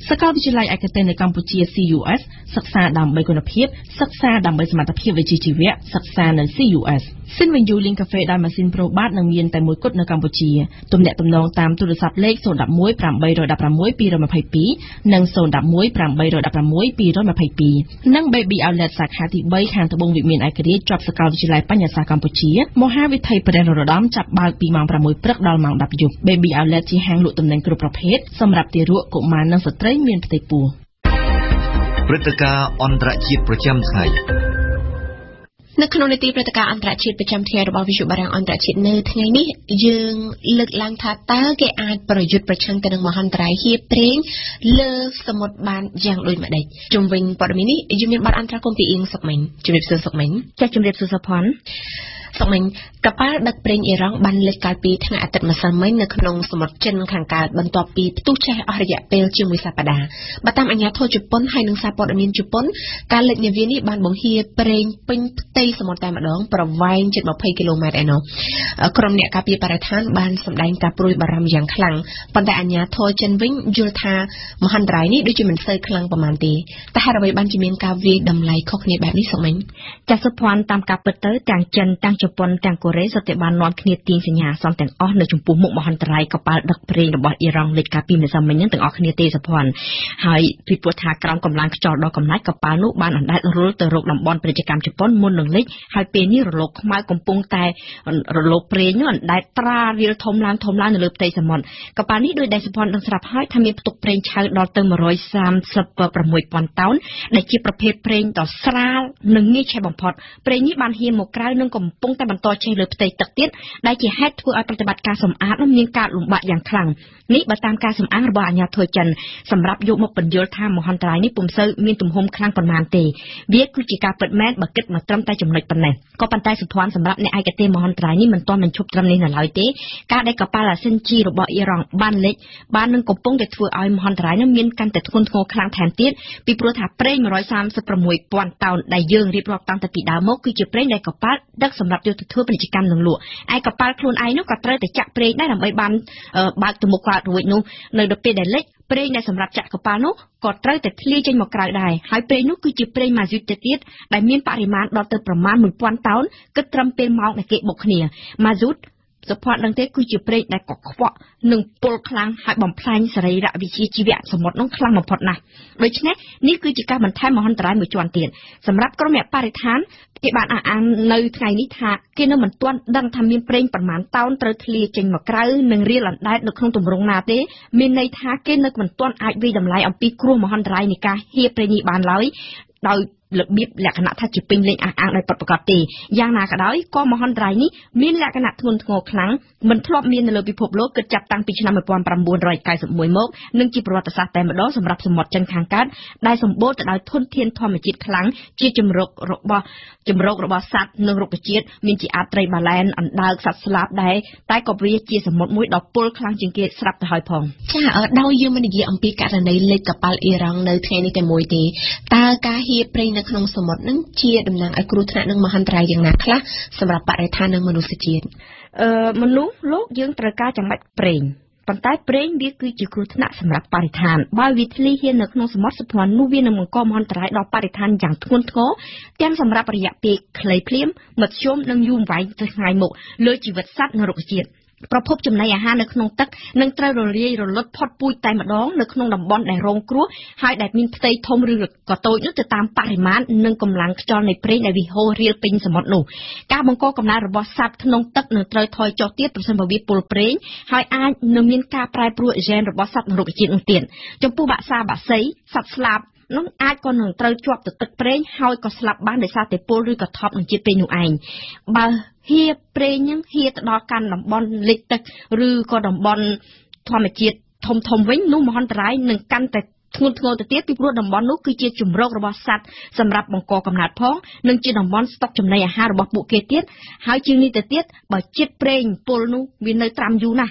សាកលវិទ្យាល័យឯកទេសនៅកម្ពុជា C U S សិក្សាដើម្បីគុណភាពសិក្សាដើម្បីសមត្ថភាពវិជ្ជាជីវៈសិក្សានៅ C U S សិនវិញយូលីងកាហ្វេដោយម៉ាស៊ីនប្រូបាតនឹងមានតែមួយគត់នៅកម្ពុជាទំនាក់ទំនងតាមទូរស័ព្ទលេខศูนย์ หนึ่ง หนึ่ง แปด หนึ่ง หนึ่ง หก สอง ពីរยี่สิบสองនិងศูนย์ หนึ่ง หนึ่ง แปด หนึ่ง หนึ่ง หก สอง ពីរยี่สิบสองនិង Baby Outlet សាខាទី3ខាងត្បូងវិមានឯករាជ្យជាប់សាកលវិទ្យាល័យបញ្ញាសាស្ត្រកម្ពុជាមហាវិថីព្រះនរោត្តមចាប់បើកពីម៉ោងប្រាំមួយព្រឹកដល់ម៉ោងដប់យប់ Baby Outlet ជាហាងលក់ទំនិញគ្រប់ប្រភេទសម្រាប់ទារកកុមារនិងស្ត្រីមានផ្ទៃពោះព្រឹត្តិការណ៍អន្តរជាតិប្រចាំថ្ងៃនៅក្នុងនីតិព្រឹត្តិការណ៍អន្តរជាតិប្រចាំថ្ងៃរបស់វិទ្យុបារាំងអន្តរជាតិនៅថ្ងៃនេះយើងលើកឡើងថាតើគេអាចប្រយុទ្ធប្រឆាំងទៅនឹងមហន្តរាយហៀបព្រេងលើសមុទ្របានយ៉ាងដូចម្តេចជុំវិញព័ត៌មាននេះយើងមានបទអន្តរកម្មពីអៀងសុកមិញជំរាបសួរសុកមិញចា៎ជំរាបសួរសុផាន់សុកមិញកប៉ាល់ដឹកប្រេងអ៊ីរ៉ង់បានលេចកាលពីថ្ងៃអាទិត្យម្សិលមិញនៅក្នុងសមុទ្រចិនខាងកើតបន្ទាប់ពីផ្ទុះចេះអស់រយៈពេលជាមួយសប្តាហ៍បើតាមអាជ្ញាធរជប៉ុនហើយនិងសារព័ត៌មានជប៉ុនការលេចនាវានេះបានបង្ហៀប្រេងពេញផ្ទៃសមុទ្រតែម្ដងប្រវែងជិតยี่สิบគីឡូម៉ែត្រឯណោះក្រុមអ្នកការពារបរិស្ថានបានសម្ដែងការព្រួយបារម្ភយ៉ាងខ្លាំងប៉ុន្តែអាជ្ញាធរចិនវិញយល់ថាមហន្តរាយនេះដូចជាមិនសូវខ្លាំងប៉ុន្មានទេតែហេតុអ្វីបានជាមានការវាយតម្លៃខុសគ្នាបែបនេះសុកមិញចាសសុភ័ណ្ឌតាមការពិតទៅទាំងចិនទាំងជប៉ុនទាំងកូរ៉េសុទ្ធតែបាននាំគ្នាទាញសញ្ញាសន្ទាំងអស់នៅចំពោះមុខមហន្តរាយកប៉ាល់ដឹកប្រេងរបស់អ៊ីរ៉ង់លេចកាលពីម្សិលមិញហ្នឹងទាំងអស់គ្នាទេសុភ័ណ្ឌហើយពីព្រោះថាក្រោមកម្លាំងខ្យល់ដ៏កំណាច់កប៉ាល់នោះបានអណ្ដែតរុលទៅរកតំបន់ពាណិជ្ជកម្មជប៉ុនមុននឹងលេចហើយពេលនេះរលកខ្មៅកំពុងតែរលកប្រេងនោះអណ្ដែតត្រារៀលធំឡើងធំឡើងនៅលើផ្ទៃសមុទ្រកប៉ាល់នេះដោយដែលសុភ័ណ្ឌដឹងស្រាប់ហើយថាមានផ្ទុកប្រេងឆៅដល់ទៅមួយរយសាមសិបប្រាំមួយពាន់តោនដែលជាប្រភេទប្រេងដ៏ស្រាលនិងងាយឆេះបំផុតប្រេងនេះបានហ៊ានមកក្រៅនិងកំពុងតែបន្តឆេះលើផ្ទៃទឹកទៀតដែលជាហេតុធ្វើឲ្យប្រតិបត្តិការសម្អាតនោះមានការលំបាកយ៉ាងខ្លាំងនេះបើតាមការសម្អាងរបស់អាជ្ញាធរចិនសម្រាប់យកមកបញ្យល់ថាមហន្តរាយនេះពុំសូវមានទំហំខ្លាំងប៉ុន្មានទេវាគឺជាការពិតមែនបើគិតមកត្រឹមតែចំណុចប៉ុណ្ណេះក៏ប៉ុន្តែសុភ័ណ្ឌសម្រាប់អ្នកឯកទេសមហន្តរាយនេះមិនទាន់បញ្ឈប់ត្រឹមនេះនៅឡើយទេការដែលកប៉ាល់អាស៊ិនជីរបស់អ៊ីរ៉ង់បានលេចបាននឹងកំពុងតែធ្វើឲ្យមហន្តរាយនេះមានកាន់តែធ្ងន់ធ្ងរខ្លាំងថែមទៀតពីព្រោះថាប្រេងមួយរយសាមសិបប្រាំមួយពាន់តោនដែលយើងរៀបរាប់តាំងពីដើមមកគឺជាប្រេងដែលកប៉ាល់ដឹកសម្រាប់យកទៅធ្វើពាណិជ្ជកម្មនិងលក់ឯកប៉ាល់ខ្លួនឯងនោះក៏ត្រូវតែចាក់ប្រេងដែរដើម្បីបានបើកទៅមុខគាត់រួចនោះនៅដល់ពេលដែលលេចប្រេងដែលសម្រាប់ចាក់កប៉ាល់នោះក៏ត្រូវតែធ្លាយចេញមកក្រៅដែរហើយប្រេងនោះគឺជាប្រេងម៉ាស៊ូតទៅទៀតដែលមានបរិមាណដល់ទៅប្រមាណមួយពាន់តោនគិតត្រឹមពេលម៉ោងដែលគេបុកគ្នាម៉ាស៊ូតសុភ័ណ្ឌដឹងទេគឺជាប្រេងដែលកខ្វក់និងពុលខ្លាំងហើយបំផ្លាញសរីរវិទ្យាជីវៈសមុទ្រនោះខ្លាំងបំផុតណាស់ដូច្នេះនេះគឺជាការបន្ថែមមហន្តរាយមួយជាន់ទៀតសម្រាប់ក្រុមអ្នកបរិស្ថានគេបានអះអាងនៅថ្ងៃនេះថាគេនៅមិនទាន់ដឹងថាមានប្រេងប្រមាណតោនត្រូវធ្លាចេញមកក្រៅនិងរៀលអណ្ដែតនៅក្នុងទម្រង់ណាទេមានន័យថាគេនៅមិនទាន់អាចវិយតម្លៃអំពីគ្រោះមហន្តរាយនៃការហៀបប្រេងនេះបានឡើយដោយរបៀបលក្ខណៈថាជាពេញលេញអះអាងដោយពិតប្រាកដទេយ៉ាងណាក៏ដោយក៏មហន្តរាយនេះមានលក្ខណៈធ្ងន់ធ្ងរខ្លាំងមិនធ្លាប់មាននៅលើពិភពលោកគិតចាប់តាំងពីឆ្នាំmột nghìn chín trăm chín mươi mốtមកនិងជាប្រវត្តិសាស្ត្រតែម្ដងសម្រាប់សមុទ្រចិនខាងកើតដែលសម្បូរទៅដោយធនធានធម្មជាតិខ្លាំងជាជំរករបស់ជំរករបស់សត្វនិងរុក្ខជាតិមានជាអាចត្រីបាឡែនអណ្ដើកសត្វស្លាបដែរតែក៏វាជាសមុទ្រមួយដ៏ពុលខ្លាំងជាងគេស្រាប់ទៅហើយផងចាដោយយើងមិននិយាយអំពីករណីលេខកប៉ាល់អ៊ីរ៉ង់នៅថ្ងៃនេះតែមួយទេតើការហៀបប្រេងនៅក្នុងសមុទ្រនឹងជាតំណាងឲ្យគ្រោះថ្នាក់និងមហន្តរាយយ៉ាងណាខ្លះសម្រាប់បរិស្ថាននិងមនុស្សជាតិអឺមនុស្សលោកយើងត្រូវការចាំបាច់ប្រេងប៉ុន្តែប្រេងវាគឺជាគ្រោះថ្នាក់សម្រាប់បរិស្ថានបើវាធ្លាយហ៊ាននៅក្នុងសមុទ្រសុភ័ណ្ឌនោះវានឹងបង្កមហន្តរាយដល់បរិស្ថានយ៉ាងធ្ងន់ធ្ងរទាំងសម្រាប់រយៈពេលខ្លីភ្លាមមធ្យមនិងយូរអង្វែងទៅថ្ងៃមុខលើជីវិតសត្វនិងរុក្ខជាតិប្រភពចំណីអាហារនៅក្នុងទឹកនឹងត្រូវរលាយរលត់ផុតពូជតែម្ដងនៅក្នុងតំបន់ដែលរងគ្រោះហើយដែលមានផ្ទៃធំឬក៏តូចនោះទៅតាមបរិមាណនិងកម្លាំងខ្យល់នៃប្រេងដែលវាហូររាលពេញសមុទ្រនោះការបង្កកំណើតរបស់សត្វក្នុងទឹកនឹងត្រូវថយចុះទៀតប្រសិនបើវាពុលប្រេងហើយអាចនឹងមានការប្រែប្រួលហ្សែនរបស់សត្វនិងរុក្ខជាតិនោះទៀតចំពោះបាក់សាបាក់សីសត្វស្លាបនោះអាចក៏នឹងត្រូវជាប់ទៅទឹកប្រេងហើយក៏ស្លាប់បានដោយសារតែពុលឬក៏ថប់នឹងជាតិប្រេងនោះឯងបើហៀបប្រេងហ្នឹងហៀទៅដល់កាន់តំបន់លិចទឹកឬក៏តំបន់ធម្មជាតិធំធំវិញនោះមហន្តរាយនឹងកាន់តែធ្ងន់ធ្ងរទៅទៀតពីព្រោះតំបន់នោះគឺជាជំរករបស់សត្វសម្រាប់បង្កកំណើតផងនិងជាតំបន់ស្តុកចំណីអាហាររបស់ពួកគេទៀតហើយជាងនេះទៅទៀតបើជាតិប្រេងពុលនោះវានៅត្រាំយូរណាស់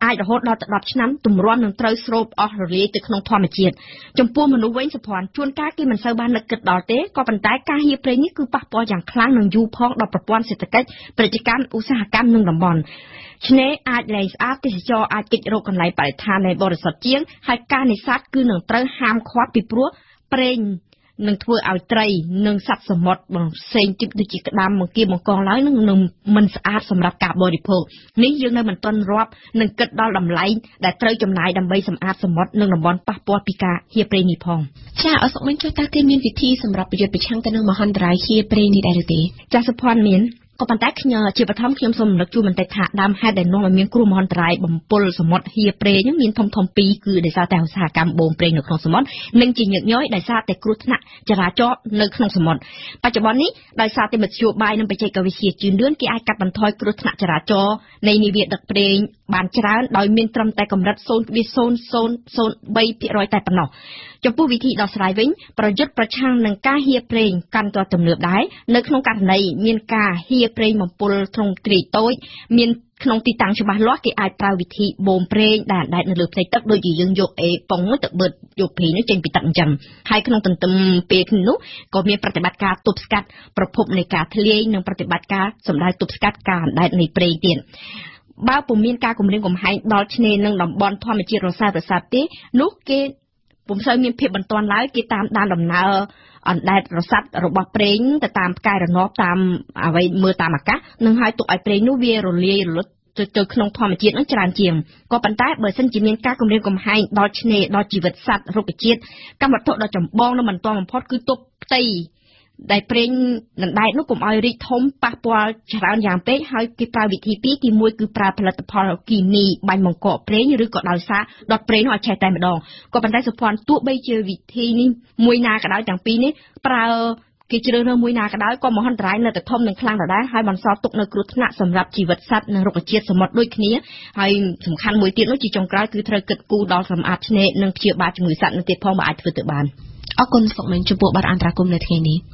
អាចរហូតដល់ទៅដប់ឆ្នាំទម្រាំនឹងត្រូវស្រូបអស់រលាយទៅក្នុងធម្មជាតិចំពោះមនុស្សវិញសុភ័ណ្ឌជួនកាលគេមិនសូវបាននឹកគិតដល់ទេក៏ប៉ុន្តែការហៀបព្រៃនេះគឺប៉ះពាល់យ៉ាងខ្លាំងនឹងយូរផងដល់ប្រព័ន្ធសេដ្ឋកិច្ចពាណិជ្ជកម្មឧស្សាហកម្មនិងតំបន់ឆ្នេរអាចលែងស្អាតទេសចរអាចគេចរកកន្លែងបរិស្ថាននៃបរិសុទ្ធជាងហើយការនេសាទគឺនឹងត្រូវហាមឃាត់ពីព្រោះប្រេងនឹងធ្វើឲ្យត្រីនិងសត្វសមុទ្រផ្សេងទៀតដូចជាក្តាមបង្គាបង្កងឡើយនឹងមិនស្អាតសម្រាប់ការបរិភោគនេះយើងនៅមិនទាន់រាប់នឹងគិតដល់តម្លៃដែលត្រូវចំណាយដើម្បីសម្អាតសមុទ្រនិងតំបន់ប៉ះពាល់ពីការហៀបព្រៃនេះផងចាអសុកមិញចុះតើគេមានវិធីសម្រាប់ប្រយុទ្ធប្រឆាំងទៅនឹងមហន្តរាយហៀបព្រៃនេះដែរឬទេចាសុភ័ណ្ឌមានក៏ប៉ុន្តែខ្ញុំជាបឋមខ្ញុំសូមរំលឹកជូនបន្តិចថាដើមហេតុដែលនាំឲ្យមានគ្រោះមហន្តរាយបំពុលសមុទ្រហៀបព្រៃនេះមានធំធំពីរគឺដោយសារតែឧស្សាហកម្មបូមព្រៃនៅក្នុងសមុទ្រនិងជាញឹកញយដោយសារតែគ្រោះថ្នាក់ចរាចរណ៍នៅក្នុងសមុទ្របច្ចុប្បន្ននេះដោយសារតែមធ្យោបាយនិងបច្ចេកវិទ្យាជឿនលឿនគេអាចកាត់បន្ថយគ្រោះថ្នាក់ចរាចរណ៍នៃនាវាដឹកព្រែងបានច្រើនដោយមានត្រឹមតែកម្រិត ศูนย์ ศูนย์ ศูนย์ ศูนย์ ศูนย์ បីភាគរយ តែប៉ុណ្ណោះចំពោះវិធីដោះស្រាយវិញប្រយុទ្ធប្រឆាំងនឹងការហៀបព្រៃកាន់តែទំនើបដែរនៅក្នុងករណីមានការហៀបព្រៃបំពុលទ្រង់ទ្រាយតូចមានក្នុងទីតាំងច្បាស់លាស់គេអាចប្រើវិធីបូមព្រៃដែលអណ្ដែតនៅលើផ្ទៃទឹកដូចជាយើងយកអេប៉ុងមួយទៅបឺតយកភីនោះចេញពីទឹកអញ្ចឹងហើយក្នុងទន្ទឹមពេលនោះក៏មានប្រតិបត្តិការទប់ស្កាត់ប្រភពនៃការធ្លាយនិងប្រតិបត្តិការសម្ដៅទប់ស្កាត់ការអណ្ដែតនៃព្រៃទៀតបើពុំមានការគម្រាមកំហែងដល់ឆ្នេរនិងតំបន់ធម្មជាតិរសើបរស័ព្ទទេនោះគេពុំសូវមានភាពបន្ទាន់ឡើយគេតាមដានដំណើរអណ្ដែតរស័ព្ទរបស់ព្រេងទៅតាមផ្កាយរណបតាមអ្វីមើលតាមអាកាសនឹងឲ្យទុកឲ្យព្រេងនោះវារលាយរលត់ទៅក្នុងធម្មជាតិនឹងច្រើនជាងក៏ប៉ុន្តែបើសិនជាមានការគម្រាមកំហែងដល់ឆ្នេរដល់ជីវិតសត្វរុក្ខជាតិកម្មវត្ថុដ៏ចម្បងនិងបន្តបំផុតគឺទប់ផ្ទៃដែលព្រេងដណ្ដែតនោះកុំឲ្យរីកធំប៉ះពាល់ច្រើនយ៉ាងពេកហើយគេប្រើវិធីពីរទីមួយគឺប្រើផលិតផលគីមីបាញ់បង្កកព្រេងឬក៏ដោយសារដុតព្រេងនោះឲ្យឆេះតែម្ដងក៏ប៉ុន្តែសុភ័ណ្ឌទោះបីជាវិធីនេះមួយណាក៏ដោយទាំងពីរនេះប្រើគេជ្រើសរើសមួយណាក៏ដោយក៏មហន្តរាយនៅតែធំនិងខ្លាំងដដែលហើយបន្សល់ទុកនៅគ្រោះថ្នាក់សម្រាប់ជីវិតសត្វនិងរុក្ខជាតិសមុទ្រដូចគ្នាហើយសំខាន់មួយទៀតនោះជាចុងក្រោយគឺត្រូវគិតគូរដល់សម្អាតឆ្នេរនិងព្យាបាលជំងឺសត្វនៅទៀតផងបើអាចធ្វើទៅបានអរគុណសុកមិញចំពោះបទអន្តរាគមន៍នៅថ្ងៃនេះ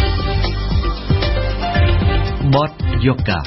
បទយូកា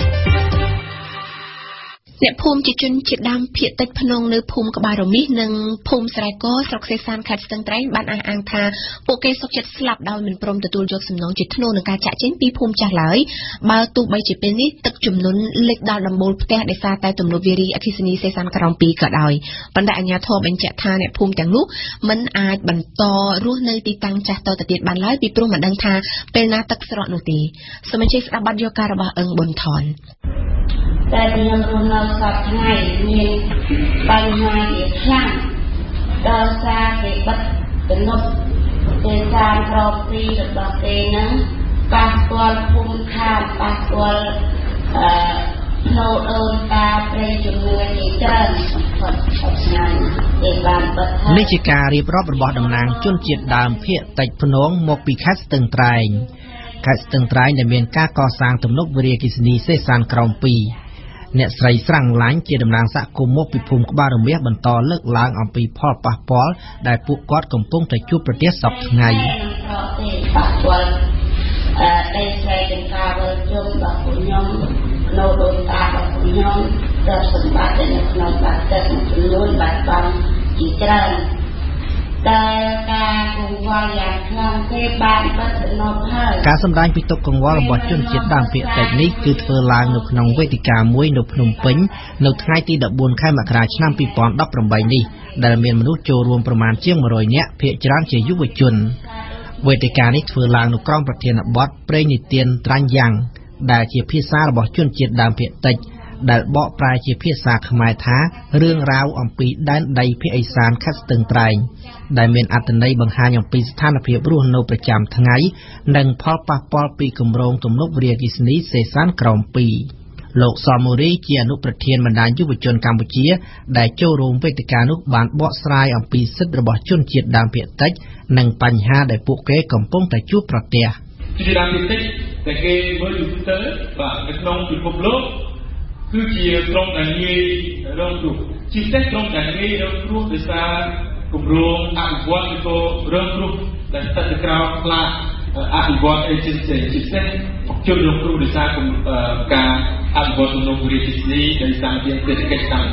អ្នកភូមិជាជនជាតិដើមភាគតិចភ្នងនៅភូមិក្បាលរមាសនិងភូមិស្រែកស្រុកសេសានខេត្តស្ទឹងត្រែងបានអះអាងថាពួកគេសុខចិត្តស្លាប់ដោយមិនព្រមទទួលយកសំណងជាធ្នូនឹងការចាក់ចេញពីភូមិចាស់ឡើយបើទោះបីជាពេលនេះទឹកជំនន់លិចដល់ដំបូលផ្ទះដោយសារតែទំនប់វារីអគ្គិសនីសេសានក្រោមពីរក៏ដោយប៉ុន្តែអាជ្ញាធរបញ្ជាក់ថាអ្នកភូមិទាំងនោះមិនអាចបន្តរស់នៅទីតាំងចាស់តទៅទៀតបានឡើយពីព្រោះមិនដឹងថាពេលណាទឹកស្រកនោះទេសូមអញ្ជើញស្ដាប់បទយូការរបស់អឹងប៊ុនថនតែខ្ញុំរស់នៅសប្តាហ៍ថ្ងៃមានបញ្ហាជាខ្លាំងដោយសារគេបិទទំនប់ទេសានក្រោមពីរបស់គេហ្នឹងប៉ះពាល់ភូមិឋានប៉ះពាល់អឺផ្លូវអូនតាព្រៃជំនឿជាច្រើនគាត់អត់ឆ្ងាយគេបានបិទនេះជាការរៀបរាប់របស់តំណាងជនជាតិដើមភាគតិចភ្នងមកពីខេត្តស្ទឹងត្រែងខេត្តស្ទឹងត្រែងដែលមានការកសាងទំនប់វារីអគ្គិសនីសេសានក្រោមពីរអ្នកស្រីស្រាំងឡាញ់ជាតំណាងសហគមន៍មកពីភូមិក្បាលរមាសបន្តលើកឡើងអំពីផលប៉ះពាល់ដែលពួកគាត់កំពុងតែជួបប្រទះសពថ្ងៃប៉ះពាល់អឺដីស្រែចង្ការវិលជុំរបស់ពួកខ្ញុំនៅដូនតារបស់ពួកខ្ញុំដែលសម្បត្តិនៅក្នុងបាត់ទឹកចំនួនបាត់បង់ជាច្រើនតែការកង្វល់យ៉ាងខ្លាំងគេបានបិទទំនប់ហើយការសម្ដែងពីទុក្ខកង្វល់របស់ជនជាតិដើមភាគតិចនេះគឺធ្វើឡើងនៅក្នុងវេទិកាមួយនៅភ្នំពេញនៅថ្ងៃទីដប់បួនខែមករាឆ្នាំពីរពាន់ដប់ប្រាំបីនេះដែលមានមនុស្សចូលរួមប្រមាណជាងមួយរយនាក់ភាគច្រើនជាយុវជនវេទិកានេះធ្វើឡើងនៅក្រោមប្រធានបទព្រេងនិទានត្រាញ់យ៉ាងដែលជាភាសារបស់ជនជាតិដើមភាគតិចដែលបកប្រែជាភាសាខ្មែរថារឿងរ៉ាវអំពីដែនដីភាគឦសានខេត្តស្ទឹងត្រែងដែលមានអត្ថន័យបង្ហាញអំពីស្ថានភាពរស់នៅប្រចាំថ្ងៃនិងផលប៉ះពាល់ពីគម្រោងទំនប់វារីអគ្គិសនីសេសានក្រោមពីរលោកសមមូរីជាអនុប្រធានបណ្ដាញយុវជនកម្ពុជាដែលចូលរួមវេទិកានោះបានបកស្រាយអំពីសិទ្ធិរបស់ជនជាតិដើមភាគតិចនិងបញ្ហាដែលពួកគេកំពុងតែជួបប្រទះជាដើមភាគតិចតែគេមើលទូទៅបាទនៅក្នុងពិភពលោកគឺជាក្រុមដែលងាយរងគ្រោះជាពិសេសក្រុមដែលងាយរងគ្រោះដោយសារគម្រោងអភិវឌ្ឍន៍ឬក៏រងគ្រោះដែលស្ថិតនៅក្រោមផ្លាកអភិវឌ្ឍន៍ agency ជាពិសេសជនរងគ្រោះដោយសារការអភិវឌ្ឍន៍ទំនប់វារីអគ្គិសនីដោយសារទានសេដ្ឋកិច្ចតាមទាន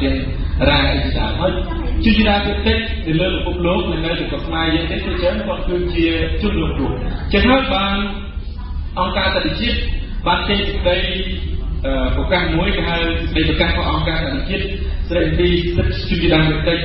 រ៉ាអីចាហើយជនជាតិដើមភាគតិចនៅលើពិភពលោកនៅនៅទីកខ្មែរយើងទេគឺចឹងគាត់គឺជាជនរងគ្រោះចឹងហើយបានអង្គការសន្តិជាតិបានចេញសេចក្តីប្រកាសមួយគេហៅសេចក្តីប្រកាសរបស់អង្គការសន្តិជាតិស្តីពីសិទ្ធិជនជាតិដើមភាគតិច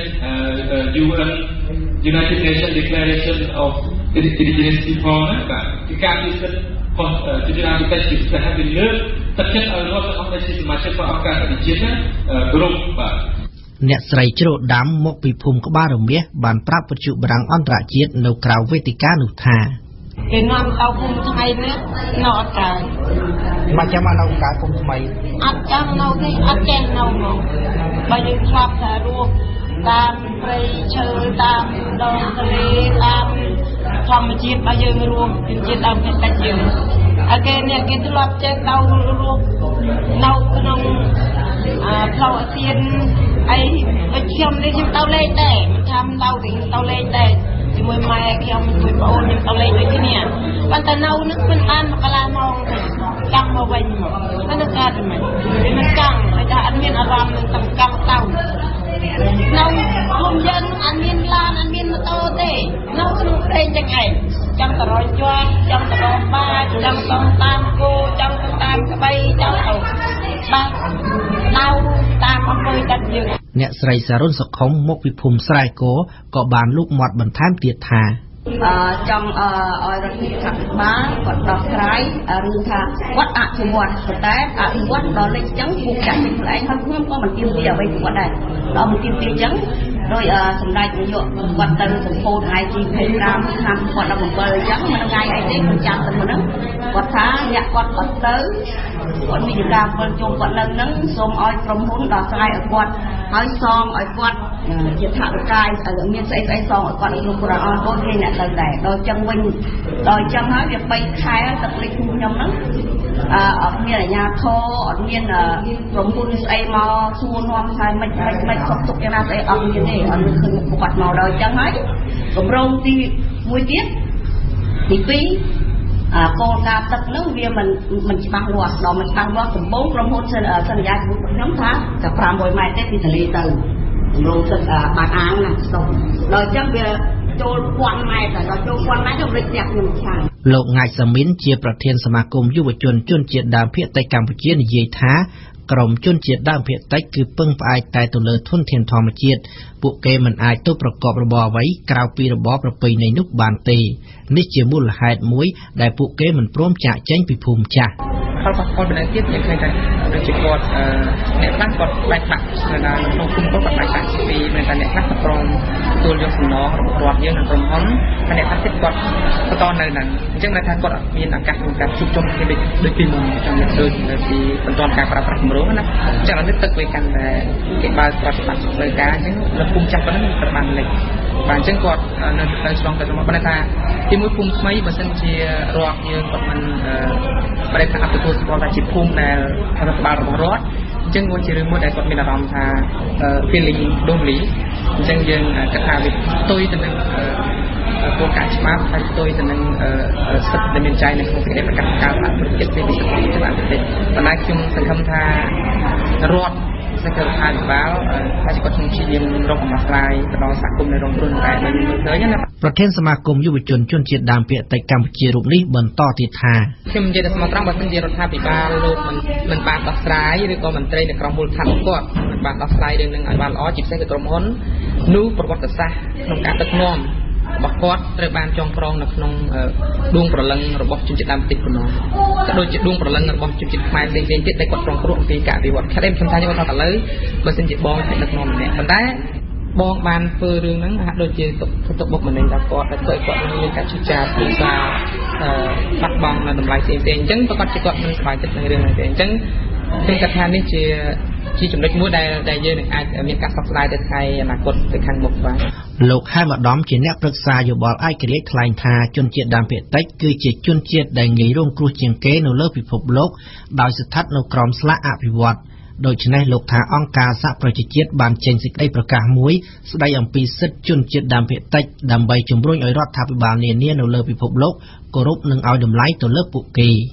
U N United Nations Declaration of Indigenous People ណាបាទគឺការពិសិដ្ឋរបស់ជនជាតិដើមភាគតិចជាពិសេសហើយលើកទឹកចិត្តឲ្យរដ្ឋអង្គដែលជាសមាជិករបស់អង្គការសន្តិជាតិណាគ្រប់បាទអ្នកស្រីជ្រោដាំមកពីភូមិក្បាលរមាសបានប្រាប់វិទ្យុបារាំងអន្តរជាតិនៅក្រៅវេទិកានោះថាគេនាំទៅភូមិថ្មីនេះនៅអត់កើតមកចាំមកនៅកើតភូមិថ្មីអត់ចាំនៅទេអត់ចេះនៅមកបើយើងឆ្លាប់តែរស់តាមព្រៃឈើតាមដងទន្លេតាមធម្មជាតិរបស់យើងរស់ជាជាតិដើមភាគតិចយើងហើយគេអ្នកគេធ្លាប់ចេះទៅរស់នៅក្នុងផ្លូវអាស៊ានអីដូចខ្ញុំនេះខ្ញុំទៅលេងដែរមិនថាមិនទៅវិញទៅលេងដែរជាមួយម៉ែខ្ញុំជាមួយប្អូនខ្ញុំទៅលេងដូចគ្នាប៉ុន្តែនៅនឹងមិនបានមកកន្លះម៉ោងទេចាំមកវិញមកមិនកើតទេមិនមិនចង់តែថាអត់មានអារម្មណ៍នឹងតកង់ទៅនៅខ្លួនយើងអត់មានឡានអត់មានម៉ូតូទេនៅក្នុងព្រៃចឹងឯងចង់ទៅរយជាប់ចង់ទៅរកបាចង់ទៅតាមគោចង់ទៅតាមក្បីចង់ទៅបាទនៅតាមអំពើទឹកយើងអ្នកស្រីសារុនសុខុមមកពីភូមិស្រែគោក៏បានលូកមាត់បន្ថែមទៀតថាអឺចង់អឺឲ្យរដ្ឋាភិបាលគាត់ដោះស្រាយរឿងថាគាត់អភិវឌ្ឍតែអភិវឌ្ឍដល់លេខចឹងគូចាក់ខ្លួនឯងហើយខ្ញុំក៏មិនទៀមទាអ្វីពីគាត់ដែរដល់មិនទៀមទាចឹងដោយសម្ដេចនាយកគាត់ទៅសម្ពោធថ្ងៃទីยี่สิบห้าឆ្នាំគាត់ដល់bảyអញ្ចឹងមិនថ្ងៃអីទេគាត់ចាំទៅហ្នឹងគាត់ថាអ្នកគាត់អត់ទៅគាត់មានការពលជុំគាត់នៅហ្នឹងសូមឲ្យក្រុមហ៊ុនដោះស្រាយឲ្យគាត់ហើយសងឲ្យគាត់ជាថវិកាមានស្អីស្អីសងឲ្យគាត់គ្រប់គ្រងអស់កូនគេអ្នកទៅដែរដល់ចឹងវិញដល់ចឹងហើយវាបីខែទឹកលិចខ្ញុំហ្នឹងអឺអត់មានអាជ្ញាធរអត់មានក្រុមហ៊ុនស្អីមកសួរនាំថាមិនមិនមិនសុខទុក្ខយ៉ាងណាស្អីអត់មានទេអត់មានឃើញមុខគាត់មកដល់ចឹងហើយកម្រងទីមួយទៀតទីពីរអគោលការណ៍ទឹកហ្នឹងវាមិនមិនច្បាស់លាស់ដល់មិនច្បាស់លាស់ដំបូងក្រុមហ៊ុនសន្យាជាមួយខ្ញុំថាតែប្រាំរយម៉ែត្រទេពីទន្លេទៅកម្រងទឹកបាត់អាងណាស្តុកដល់អញ្ចឹងវាចូលពាន់ម៉ែត្រដល់ចូលពាន់ម៉ែត្រទៅរិចផ្ទះខ្ញុំខ្លាំងលោកងាយសាមីនជាប្រធានសមាគមយុវជនជនជាតិដើមភាគតិចកម្ពុជានិយាយថាក្រមជនជាតិដើមភាគតិចគឺពឹងផ្អែកតែទៅលើធនធានធម្មជាតិពួកគេមិនអាចទៅប្រកបរបរអ្វីក្រៅពីរបបប្រពៃណីនោះបានទេនេះជាមូលហេតុមួយដែលពួកគេមិនព្រមចាកចេញពីភូមិចាស់ផលប៉ះពាល់បន្ថែមទៀតយើងឃើញថាដូចជាគាត់អ្នកខ្លះគាត់បែកបាក់នៅក្នុងគុំគាត់បែកបាក់ពីមានតែអ្នកខ្លះក៏ព្រមទទួលយកសំណងរបស់រដ្ឋយើងនិងក្រុមហ៊ុនហើយអ្នកខ្លះទៀតគាត់បន្តនៅហ្នឹងអញ្ចឹងន័យថាគាត់អត់មានឱកាសក្នុងការជួបជុំគ្នាដូចពីមុនចង់និយាយដូចនៅពីបន្តការប្រើប្រាស់គម្រោងណាអញ្ចឹងឥឡូវនេះទឹកវាកាន់តែគេបើកប្រតិបត្តិផ្លូវការអញ្ចឹងលើភូមិចាស់ប៉ុណ្ណឹងត្រូវបានលេចបាទអញ្ចឹងគាត់នៅទៅឆ្លងទៅមកប៉ុន្តែថាទីមួយភូមិថ្មីបើសិនជារដ្ឋយើងគាត់មិនប្រតិបត្តិទទួលស្គាល់ថាជាភូមិដែលរដ្ឋបាលរបស់រដ្ឋអញ្ចឹងវាជារឿងមួយដែលគាត់មានអារម្មណ៍ថា feeling lonely អញ្ចឹងយើងគិតថាវាផ្ទុយទៅនឹងគោលការណ៍ច្បាប់ហើយផ្ទុយទៅនឹងសិទ្ធិដែលមានចែងនៅក្នុងសេចក្តីប្រកាសការអភិវឌ្ឍជាតិពីវិស័យច្បាប់ទេប៉ុន្តែខ្ញុំសង្ឃឹមថារដ្ឋសេចក្តីរដ្ឋាភិបាលថាជាគាត់ខ្ញុំព្យាយាមរកដំណោះស្រាយទៅដល់សហគមន៍នៅរងគ្រោះតែបើយើងមើលឃើញណាប្រធានសមាគមយុវជនជនជាតិដើមភាគតិចកម្ពុជារូបនេះបន្តទៀតថាខ្ញុំនិយាយតែស្មោះត្រង់បើមិនជារដ្ឋាភិបាលលោកមិនមិនបានដោះស្រាយឬក៏មន្ត្រីនៅក្រុមមូលដ្ឋានគាត់មិនបានដោះស្រាយរឿងនឹងឲ្យបានល្អជាពិសេសគឺក្រុមហ៊ុននោះប្រវត្តិសាស្ត្រក្នុងការដឹកនាំរបស់គាត់ត្រូវបានចងក្រងនៅក្នុងដួងព្រលឹងរបស់ជនជាតិដើមតិចប៉ុណ្ណោះក៏ដូចជាដួងព្រលឹងរបស់ជនជាតិខ្មែរផ្សេងៗទៀតដែលគាត់ប្រងគ្រោះអំពីការអភិវឌ្ឍខេត្តឯងខ្ញុំថាខ្ញុំថាឥឡូវបើសិនជាបងដឹកនាំម្នាក់ប៉ុន្តែបងបានធ្វើរឿងហ្នឹងហាក់ដូចជាទុកទុកបុកម្នេញដល់គាត់តែធ្វើឲ្យគាត់មានការជឿចាពីសារបាត់បង់នៅតម្លៃផ្សេងៗអញ្ចឹងប្រកាសជាគាត់មិនស្បายចិត្តនឹងរឿងហ្នឹងទេអញ្ចឹងខ្ញុំគិតថានេះជាជាចំណុចមួយដែលដែលយើងនឹងអាចមានការសោកស្ដាយទៅថ្ងៃអនាគតទៅខាងមុខបាទលោកហែមឧត្តមជាអ្នកប្រឹក្សាយោបល់ឯករាជ្យថ្លែងថាជនជាតិដើមភាគតិចគឺជាជនជាតិដែលងាយរងគ្រោះជាងគេនៅលើពិភពលោកដោយស្ថិតនៅក្រោមស្លាកអភិវឌ្ឍដូច្នេះលោកថាអង្គការសហប្រជាជាតិបានចេញសេចក្តីប្រកាសមួយស្តីអំពីសិទ្ធិជនជាតិដើមភាគតិចដើម្បីជំរុញឲ្យរដ្ឋាភិបាលនានានៅលើពិភពលោកគោរពនិងឲ្យតម្លៃទៅលើពួកគេ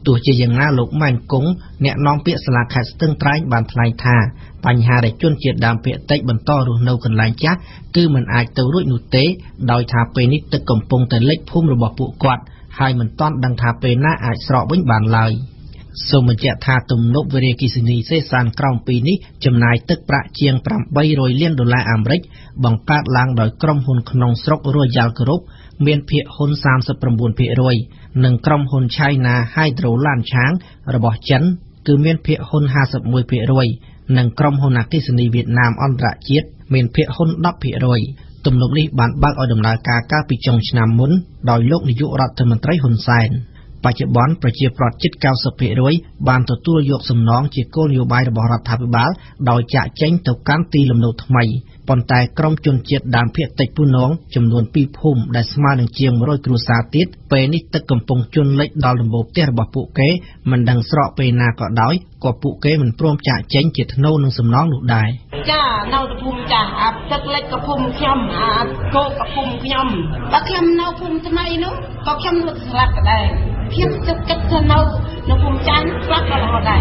ទោះជាយ៉ាងណាលោកម៉ែនគង់អ្នកនាំពាក្យសាលាខេត្តស្ទឹងត្រែងបានថ្លែងថាបញ្ហាដែលជនជាតិដើមភាគតិចបន្តរស់នៅកន្លែងចាស់គឺមិនអាចទៅរួចនោះទេដោយថាពេលនេះទឹកកំពុងតែលិចភូមិរបស់ពួកគាត់ហើយមិនទាន់ដឹងថាពេលណាអាចស្រកវិញបានឡើយសូមបញ្ជាក់ថាទំនប់វារីអគ្គិសនីសេសានក្រោមពីនេះចំណាយទឹកប្រាក់ជាងប្រាំបីរយលានដុល្លារអាមេរិកបង្កើតឡើងដោយក្រុមហ៊ុនក្នុងស្រុក Royal Group មានភាគហ៊ុន សាមសិបប្រាំបួនភាគរយ និងក្រុមហ៊ុន China Hydro Lanchang របស់ចិនគឺមានភាគហ៊ុន ហាសិបមួយភាគរយ និងក្រុមហ៊ុនអគ្គិសនីវៀតណាមអន្តរជាតិមានភាគហ៊ុន ដប់ភាគរយ ទំនប់នេះបានបើកឲ្យដំណើរការកាលពីចុងឆ្នាំមុនដោយលោកនាយករដ្ឋមន្ត្រីហ៊ុនសែនបច្ចុប្បន្នប្រជាប្រដ្ឋជិត កៅសិបភាគរយ បានទទួលយកសំណងជាគោលនយោបាយរបស់រដ្ឋាភិបាលដោយចាក់ចែងទៅកាន់ទីលំនៅថ្មីប៉ុន្តែក្រុមជនជាតិដើមភាគតិចពូនងចំនួនពីរភូមិដែលស្មើនឹងជាងមួយរយគ្រួសារទៀតពេលនេះទឹកកំពុងជន់លិចដល់ដំបូលផ្ទះរបស់ពួកគេមិនដឹងស្រកពេលណាក៏ដោយក៏ពួកគេមិនព្រមចាក់ចែងជាថ្នូរនឹងសំណងនោះដែរចានៅភូមិចាស់អាទឹកលិចក៏ភូមិខ្ញុំអាគោកក៏ភូមិខ្ញុំបើខ្ញុំនៅភូមិថ្មីនោះក៏ខ្ញុំលុតស្លាប់ក៏ដែរខ្ញុំទឹកគិតថានៅនៅភូមិចាស់ស្លាប់ក៏រហូតដែរ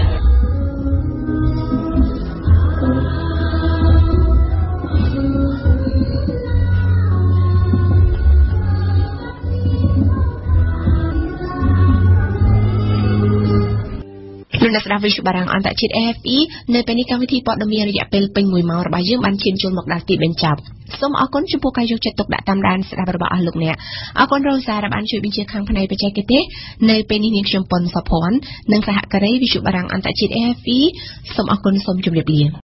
លោកអ្នកស្ដាប់វិទ្យុបារាំងអន្តរជាតិ A F E នៅពេលនេះកម្មវិធីព័ត៌មានរយៈពេលពេញមួយម៉ោងរបស់យើងបានឈានចូលមកដល់ទីបញ្ចប់សូមអរគុណចំពោះការយកចិត្តទុកដាក់តាមដានស្ដាប់របស់អស់លោកអ្នកអរគុណរ៉ូសាដែលបានជួយបញ្ជាខាងផ្នែកបច្ចេកទេសនៅពេលនេះនាងខ្ញុំប៉ុនសុភ័ណ្ឌនិងសហការីវិទ្យុបារាំងអន្តរជាតិ A F E សូមអរគុណសូមជម្រាបលា